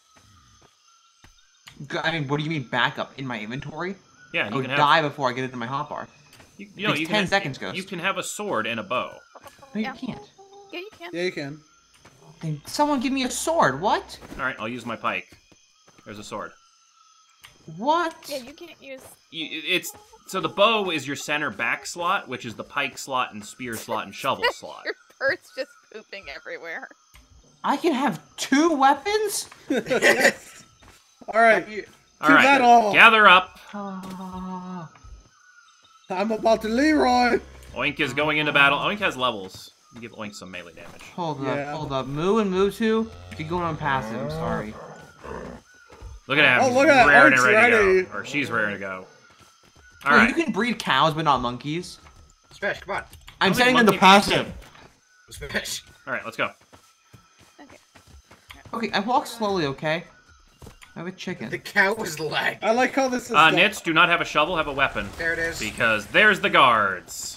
I mean, what do you mean backup in my inventory? Yeah, I you would can have. die before I get into my hotbar. You know, Takes you 10 can, seconds, Ghost. You can have a sword and a bow. No, you Yeah. can't. Yeah, you can. Yeah, you can. Then someone give me a sword. What? All right, I'll use my pike. There's a sword. What? Yeah, you can't use. It's so the bow is your center back slot, which is the pike slot and spear slot and shovel slot. Your bird's just pooping everywhere. I can have 2 weapons? Yes. All right, All right, that all. gather up. Ah. I'm about to Leroy. Oink is going into battle. Oink has levels. You give Oink some melee damage. Hold Yeah. up, hold up. Moo and Moo 2, you're going on passive. I'm sorry. Look at him. Oh, He's look at that. raring and Oink's ready to ready. go. Or she's raring to go. All Wait, right. you can breed cows, but not monkeys. Spesh, come on. I'm Only setting them to monkey- passive. Spesh. All right, let's go. Okay. Okay, I walk slowly, okay? I have a chicken. The cow is lagging. I like how this is. done. Nitz, do not have a shovel, have a weapon. There it is. Because there's the guards.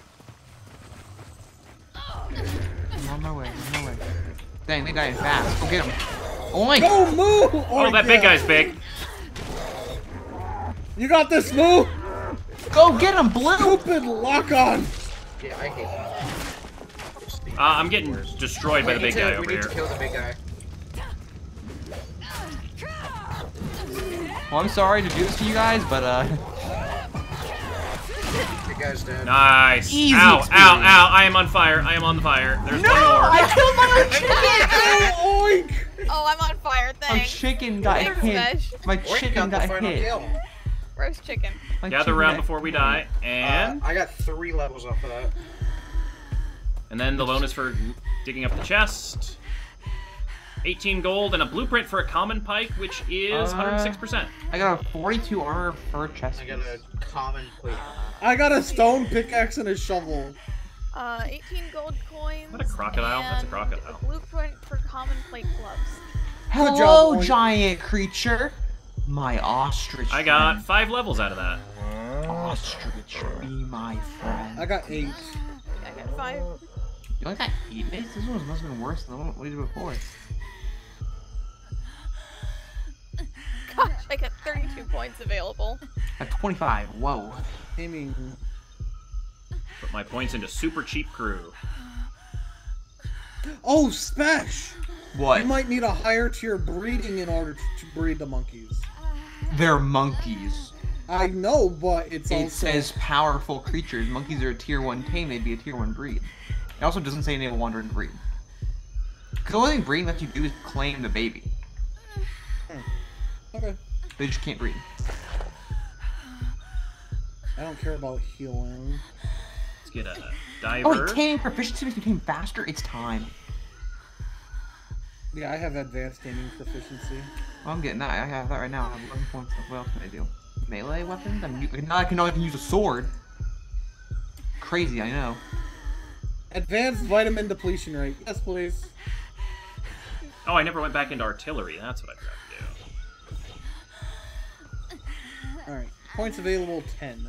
I'm on my way, I'm on my way. Dang, they died fast. Go get him. Oink! Go Moo! Oh, that big guy's big. You got this, Moo. Go get him, Blue! Stupid lock on. Yeah, I hate that. It's the I'm getting worst. destroyed by the We big need guy to- over We need to here. kill the big guy. Well, I'm sorry to do this to you guys, but Big guy's dead. Nice. Easy Ow, experience. ow, ow. I am on fire. I am on the fire. There's No! one more. I killed my chicken! Oh, oink! Oh, I'm on fire. My Thanks. chicken got Thanks, hit. Mesh. My Oink chicken got the got final hit. kill. Roast chicken. My Gather chicken around got- before we die. And I got 3 levels off of that. and then the bonus for digging up the chest. 18 gold and a blueprint for a common pike, which is 106%. I got a 42 armor per chest. I got a common plate. I got a stone pickaxe and a shovel. 18 gold coins. Is that a crocodile? That's a and crocodile. A blueprint for common plate gloves. Good Hello, job, Oink. giant creature. My ostrich. I got friend. 5 levels out of that. Ostrich, be my friend. I got 8. I got 5. You only got 8 mates? This one must have been worse than the one we did before. Gosh, I got 32 points available. I have 25. Whoa. Aiming. Put my points into super cheap crew. Oh, Spesh! What? You might need a higher tier breeding in order to breed the monkeys. They're monkeys. I know, but it's It also... says powerful creatures. Monkeys are a tier 1 tame, they'd be a tier 1 breed. It also doesn't say enable wandering breed. Because the only thing breeding lets you do is claim the baby. Okay. They just can't breed. I don't care about healing. Let's get a Oh, diver. wait, taming proficiency makes you tame faster? It's time. Yeah, I have advanced aiming proficiency. Oh, I'm getting that. I have that right now. I have 11 points. What else can I do? Melee weapons? Now I can use a sword. Crazy, I know. Advanced vitamin depletion rate. Yes, please. Oh, I never went back into artillery. That's what I forgot to do. Alright. Points available 10.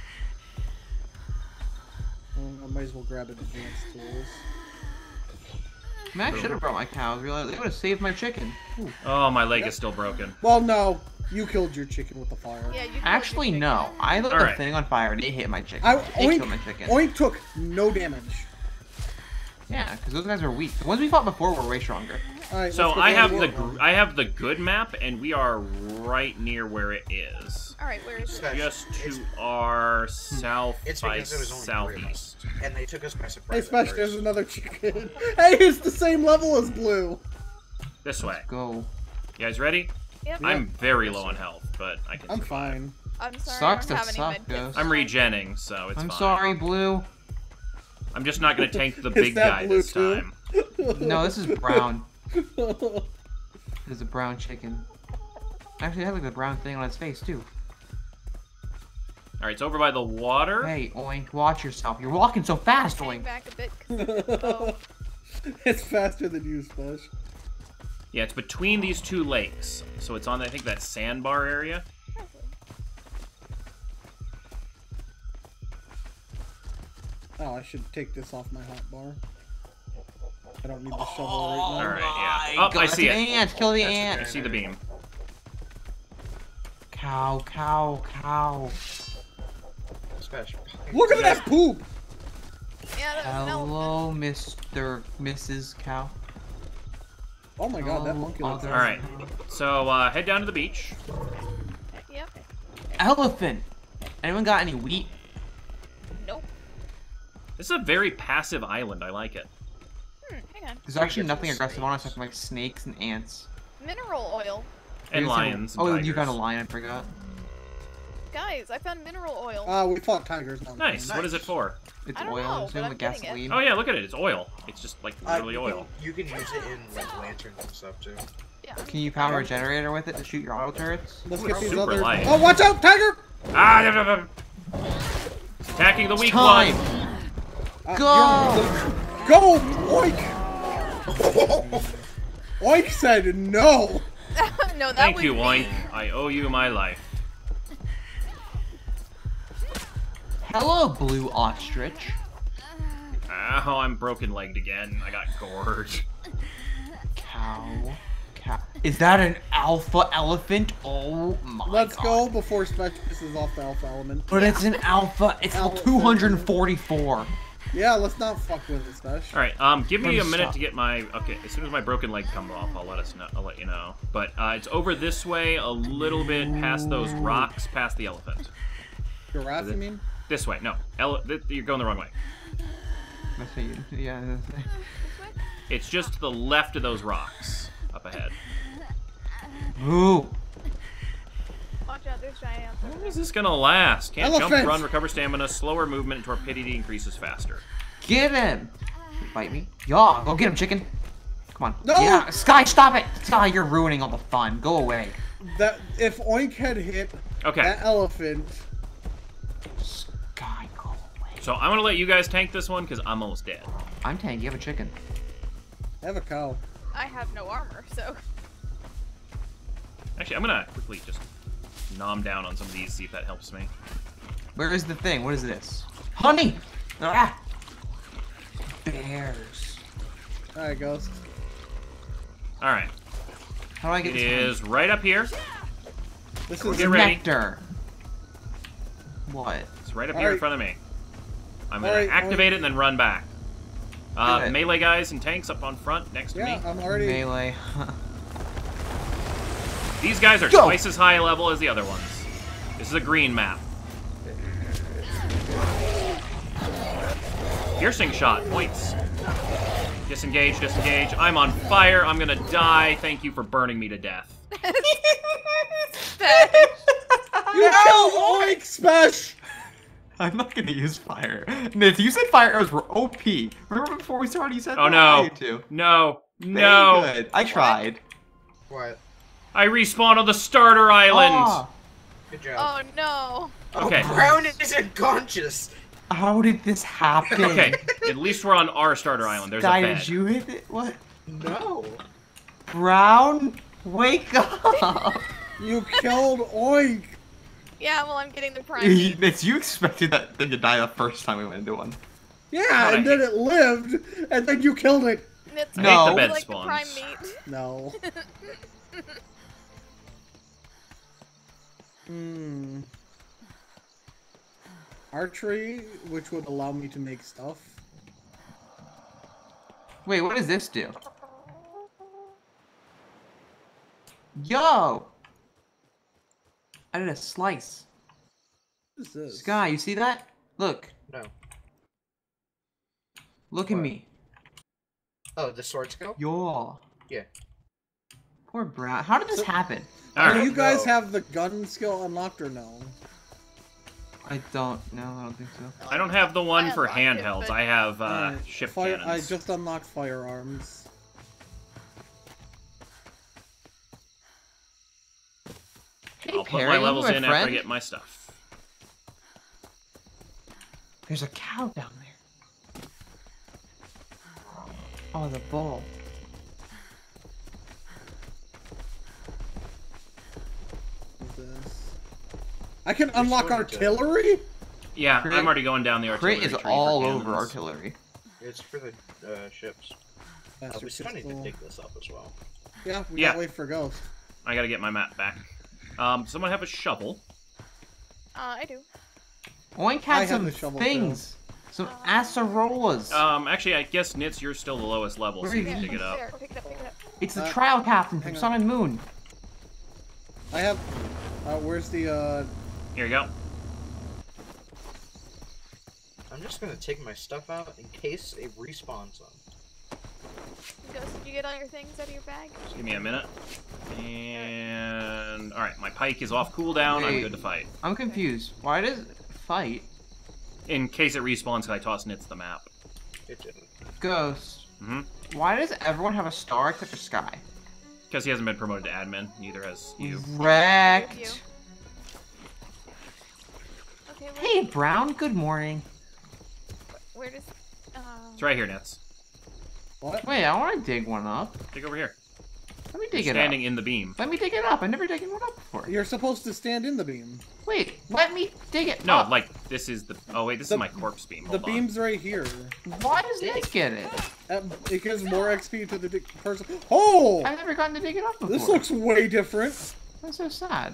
Well, I might as well grab advanced tools. Man, I should have brought my cows. Realize they would have saved my chicken. Ooh. Oh, my leg is still broken. Well, no. You killed your chicken with the fire. Yeah, you killed Actually, your no. chicken. I lit the Alright. thing on fire and it hit my chicken. I, It Oink, killed my chicken. Oink took no damage. Yeah, because those guys are weak. The ones we fought before were way stronger. Alright, So let's go I down have to the war. I have the good map, and we are right near where it is. Alright, where is it? Guys, Just it's- to our south It's by because there was only 3 of us, southeast. and they took us by Hey, surprise. Smash, at there's first. another chicken. Hey, it's the same level as Blue. This way. Go. You guys ready? Yep. I'm very low on health, but I can I'm survive. fine. I'm sorry, Sucks I don't to have any suck, med kits. Ghost. I'm regenning, so it's I'm fine. sorry, Blue. I'm just not gonna tank the Is big that guy blue this too? time. No, this is brown. This is a brown chicken. Actually, it has like the brown thing on its face, too. Alright, it's over by the water. Hey, Oink, watch yourself. You're walking so fast, Hang Oink. back a bit. 'Cause oh, It's faster than you, Smash. Yeah, it's between these two lakes. So it's on, I think, that sandbar area. Oh, I should take this off my hotbar. I don't need the shovel right now. Alright, yeah. Oh, I see it. Ants, kill the That's ant. I see the beam. Cow, cow, cow. Special. Look at that poop! yeah, that was an elephant. Hello, Mr. Mrs. Cow. Oh my god, that Oh, monkey looks other- Alright. So, head down to the beach. Yep. Elephant. Anyone got any wheat? Nope. This is a very passive island. I like it. Hang on. There's actually get some nothing aggressive on us snakes. except like snakes and ants. Mineral oil. And There's some- lions. And Oh, tigers. you found a lion, I forgot. Guys, I found mineral oil. We fought tigers. Not Nice. lions. What is it for? It's I don't oil, know, it's but like I'm getting it. gasoline. Oh yeah, look at it. It's oil. It's just like literally oil. You can use it in like lanterns and stuff too. Yeah. Can you power a generator with it to shoot your auto turrets? Let's Ooh, get it's these super other. light. Oh, watch out, tiger! Ah! Yeah, yeah, yeah. Attacking the weak Time! one. Go! Go, Oink! Oink said no. No, that Thank was you, me. Oink. I owe you my life. Hello, blue ostrich. Ow, I'm broken-legged again. I got gored. Cow. Cow. Is that an alpha elephant? Oh my Let's god. go before Smash pisses off the alpha element. But it's an alpha. It's level Elephant. 244. Yeah, let's not fuck with it, Smash. All right, give me a From minute stop. to get my. Okay, as soon as my broken leg comes off, I'll let you know. But it's over this way, a little bit past those rocks, past the elephant. Giraffe, you mean? This way. No, you're going the wrong way. Let's see. Yeah. It's just to the left of those rocks, up ahead. Ooh. Watch out, there's giant ants. How long is this gonna last? Can't Elephant! jump, run, recover stamina, slower movement, and torpidity increases faster. Get him! Bite me. Yeah, go get him, chicken. Come on. No! Yeah, Sky, stop it! Sky, you're ruining all the fun. Go away. That if Oink had hit Okay, that elephant, Sky, go away. so I'm gonna let you guys tank this one because I'm almost dead. I'm tank. You have a chicken. have a cow. I have no armor, so. Actually, I'm gonna quickly just nom down on some of these, see if that helps me. Where is the thing? What is this? Honey! Ah! Bears. Alright, Ghost. All right, How do I get it this honey? is right up here. This We'll is get ready. Nectar. What? It's right up All here in right. front of me. I'm gonna All right, activate it and then run back. Do it. Melee guys and tanks up on front next to yeah. me. I'm already. Melee. These guys are Go! twice as high level as the other ones. This is a green map. Piercing shot. Points. Disengage, disengage. I'm on fire. I'm gonna die. Thank you for burning me to death. You killed Oink Smash! I'm not gonna use fire. Nith, you said fire arrows were OP. Remember before we started you said Oh that? no. You too. No. Very No. good. I tried. What? I respawned on the starter island. Ah, Good job. Oh no. Okay. Oh, Brown is unconscious. how did this happen? Okay. At least we're on our starter island. There's Guy, a bed. did you hit it? What? No. Brown? Wake up! You killed Oink! Yeah, well, I'm getting the prime meat. It's you expected that thing to die the first time we went into one. Yeah, God, I and then hate- it lived, and then you killed it. It's No. I hate the bed like spawns. the prime meat. No. Hmm. Archery, which would allow me to make stuff. Wait, what does this do? Yo! I did a slice. What is this? Sky, you see that? Look. No. Look at What? me. Oh, the sword skill? Yo. Yeah. Poor Brown. How did this happen? All Do right. you guys No. have the gun skill unlocked or no? I don't. No, I don't think so. I don't have the one I for unlocked it, handhelds. but- I have Alright, ship I cannons. just unlocked firearms. Hey, I'll put Perry, my you levels my in after I friend? get my stuff. There's a cow down there. Oh, the bull. What is this? I can unlock going to- artillery? Yeah, Crit- I'm already going down the artillery Crit is tree for all over cannons. artillery. It's for the ships. Master We still need to pistol. dig this up as well. Yeah, we Yeah. gotta wait for Ghost. I gotta get my map back. Someone have a shovel. I do. Oink I had have some the shovel, things. Some acerolas. Actually, I guess Nitz, you're still the lowest level, so Where you is can he? dig it up. There, pick it up, pick it up. It's the uh, trial captain from hang on. Sun and Moon. I have. Where's the? Here you go. I'm just gonna take my stuff out in case it respawns them. Ghost, did you get all your things out of your bag? Just give me a minute. And alright, my pike is off cooldown. I'm Wait. good to fight. I'm confused. Why does it fight? In case it respawns, because I toss Nitz the map. It didn't. Ghost. Mm-hmm. Why does everyone have a star except for Sky? Because he hasn't been promoted to admin. Neither has you. Wrecked. Okay, Hey, Brown. Good morning. where does... It's right here, Nitz. What? Wait, I want to dig one up. Dig over here. Let me You're dig it up. standing in the beam. Let me dig it up. I've never digged one up before. You're supposed to stand in the beam. Wait, let me dig it No, up. like, this is the... Oh, wait, this The- is my corpse beam. The Hold on. beam's right here. Why does Nick get it? It gives more XP to the person. Oh! I've never gotten to dig it up before. This looks way different. That's so sad.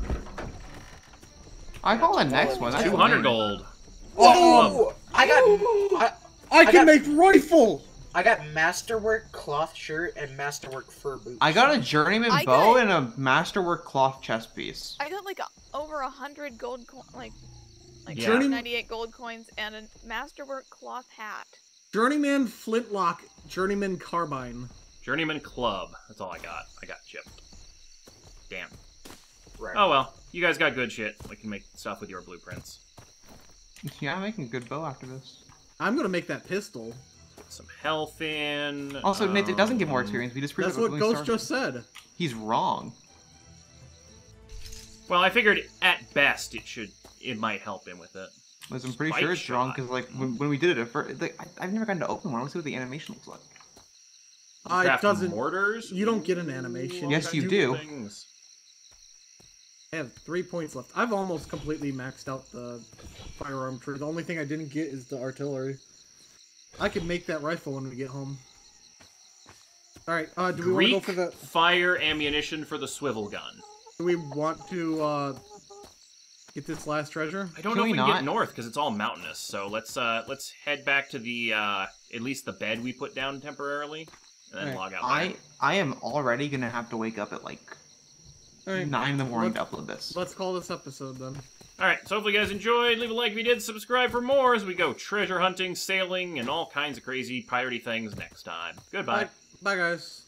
I call the next one. That's 200 lame. gold. Oh! I can got- make rifle. I got masterwork cloth shirt and masterwork fur boots. I got a journeyman I bow got- and a masterwork cloth chest piece. I got like over 100 gold like Yeah. Journey- 98 gold coins and a masterwork cloth hat. Journeyman flintlock. Journeyman carbine. Journeyman club. That's all I got. I got chipped. Damn. Right. Oh well. You guys got good shit. We can make stuff with your blueprints. Yeah, I'm making a good bow after this. I'm gonna make that pistol. Get some health in. Also, Nate, it doesn't give more experience. We just proved That's it what when we Ghost started. just said. He's wrong. Well, I figured at best it might help him with it. Because I'm pretty Spike sure it's wrong, shot. because like when we did it at first, like, I've never gotten to open one. I want to see what the animation looks like. It Craft doesn't. mortars. You don't get an animation. All Yes, kinds you of do. things. I have 3 points left. I've almost completely maxed out the firearm tree. The only thing I didn't get is the artillery. I can make that rifle when we get home. Alright, do we want to Greek go for the... fire ammunition for the swivel gun. Do we want to, get this last treasure? I don't Can know if we we can not? get north because it's all mountainous. So let's head back to the at least the bed we put down temporarily, and then Alright, log out. later. I am already gonna have to wake up at like Alright, 9 in the morning to upload this. let's call this episode then. Alright, so hopefully you guys enjoyed. Leave a like if you did. Subscribe for more as we go treasure hunting, sailing, and all kinds of crazy piratey things next time. Goodbye. Bye, guys.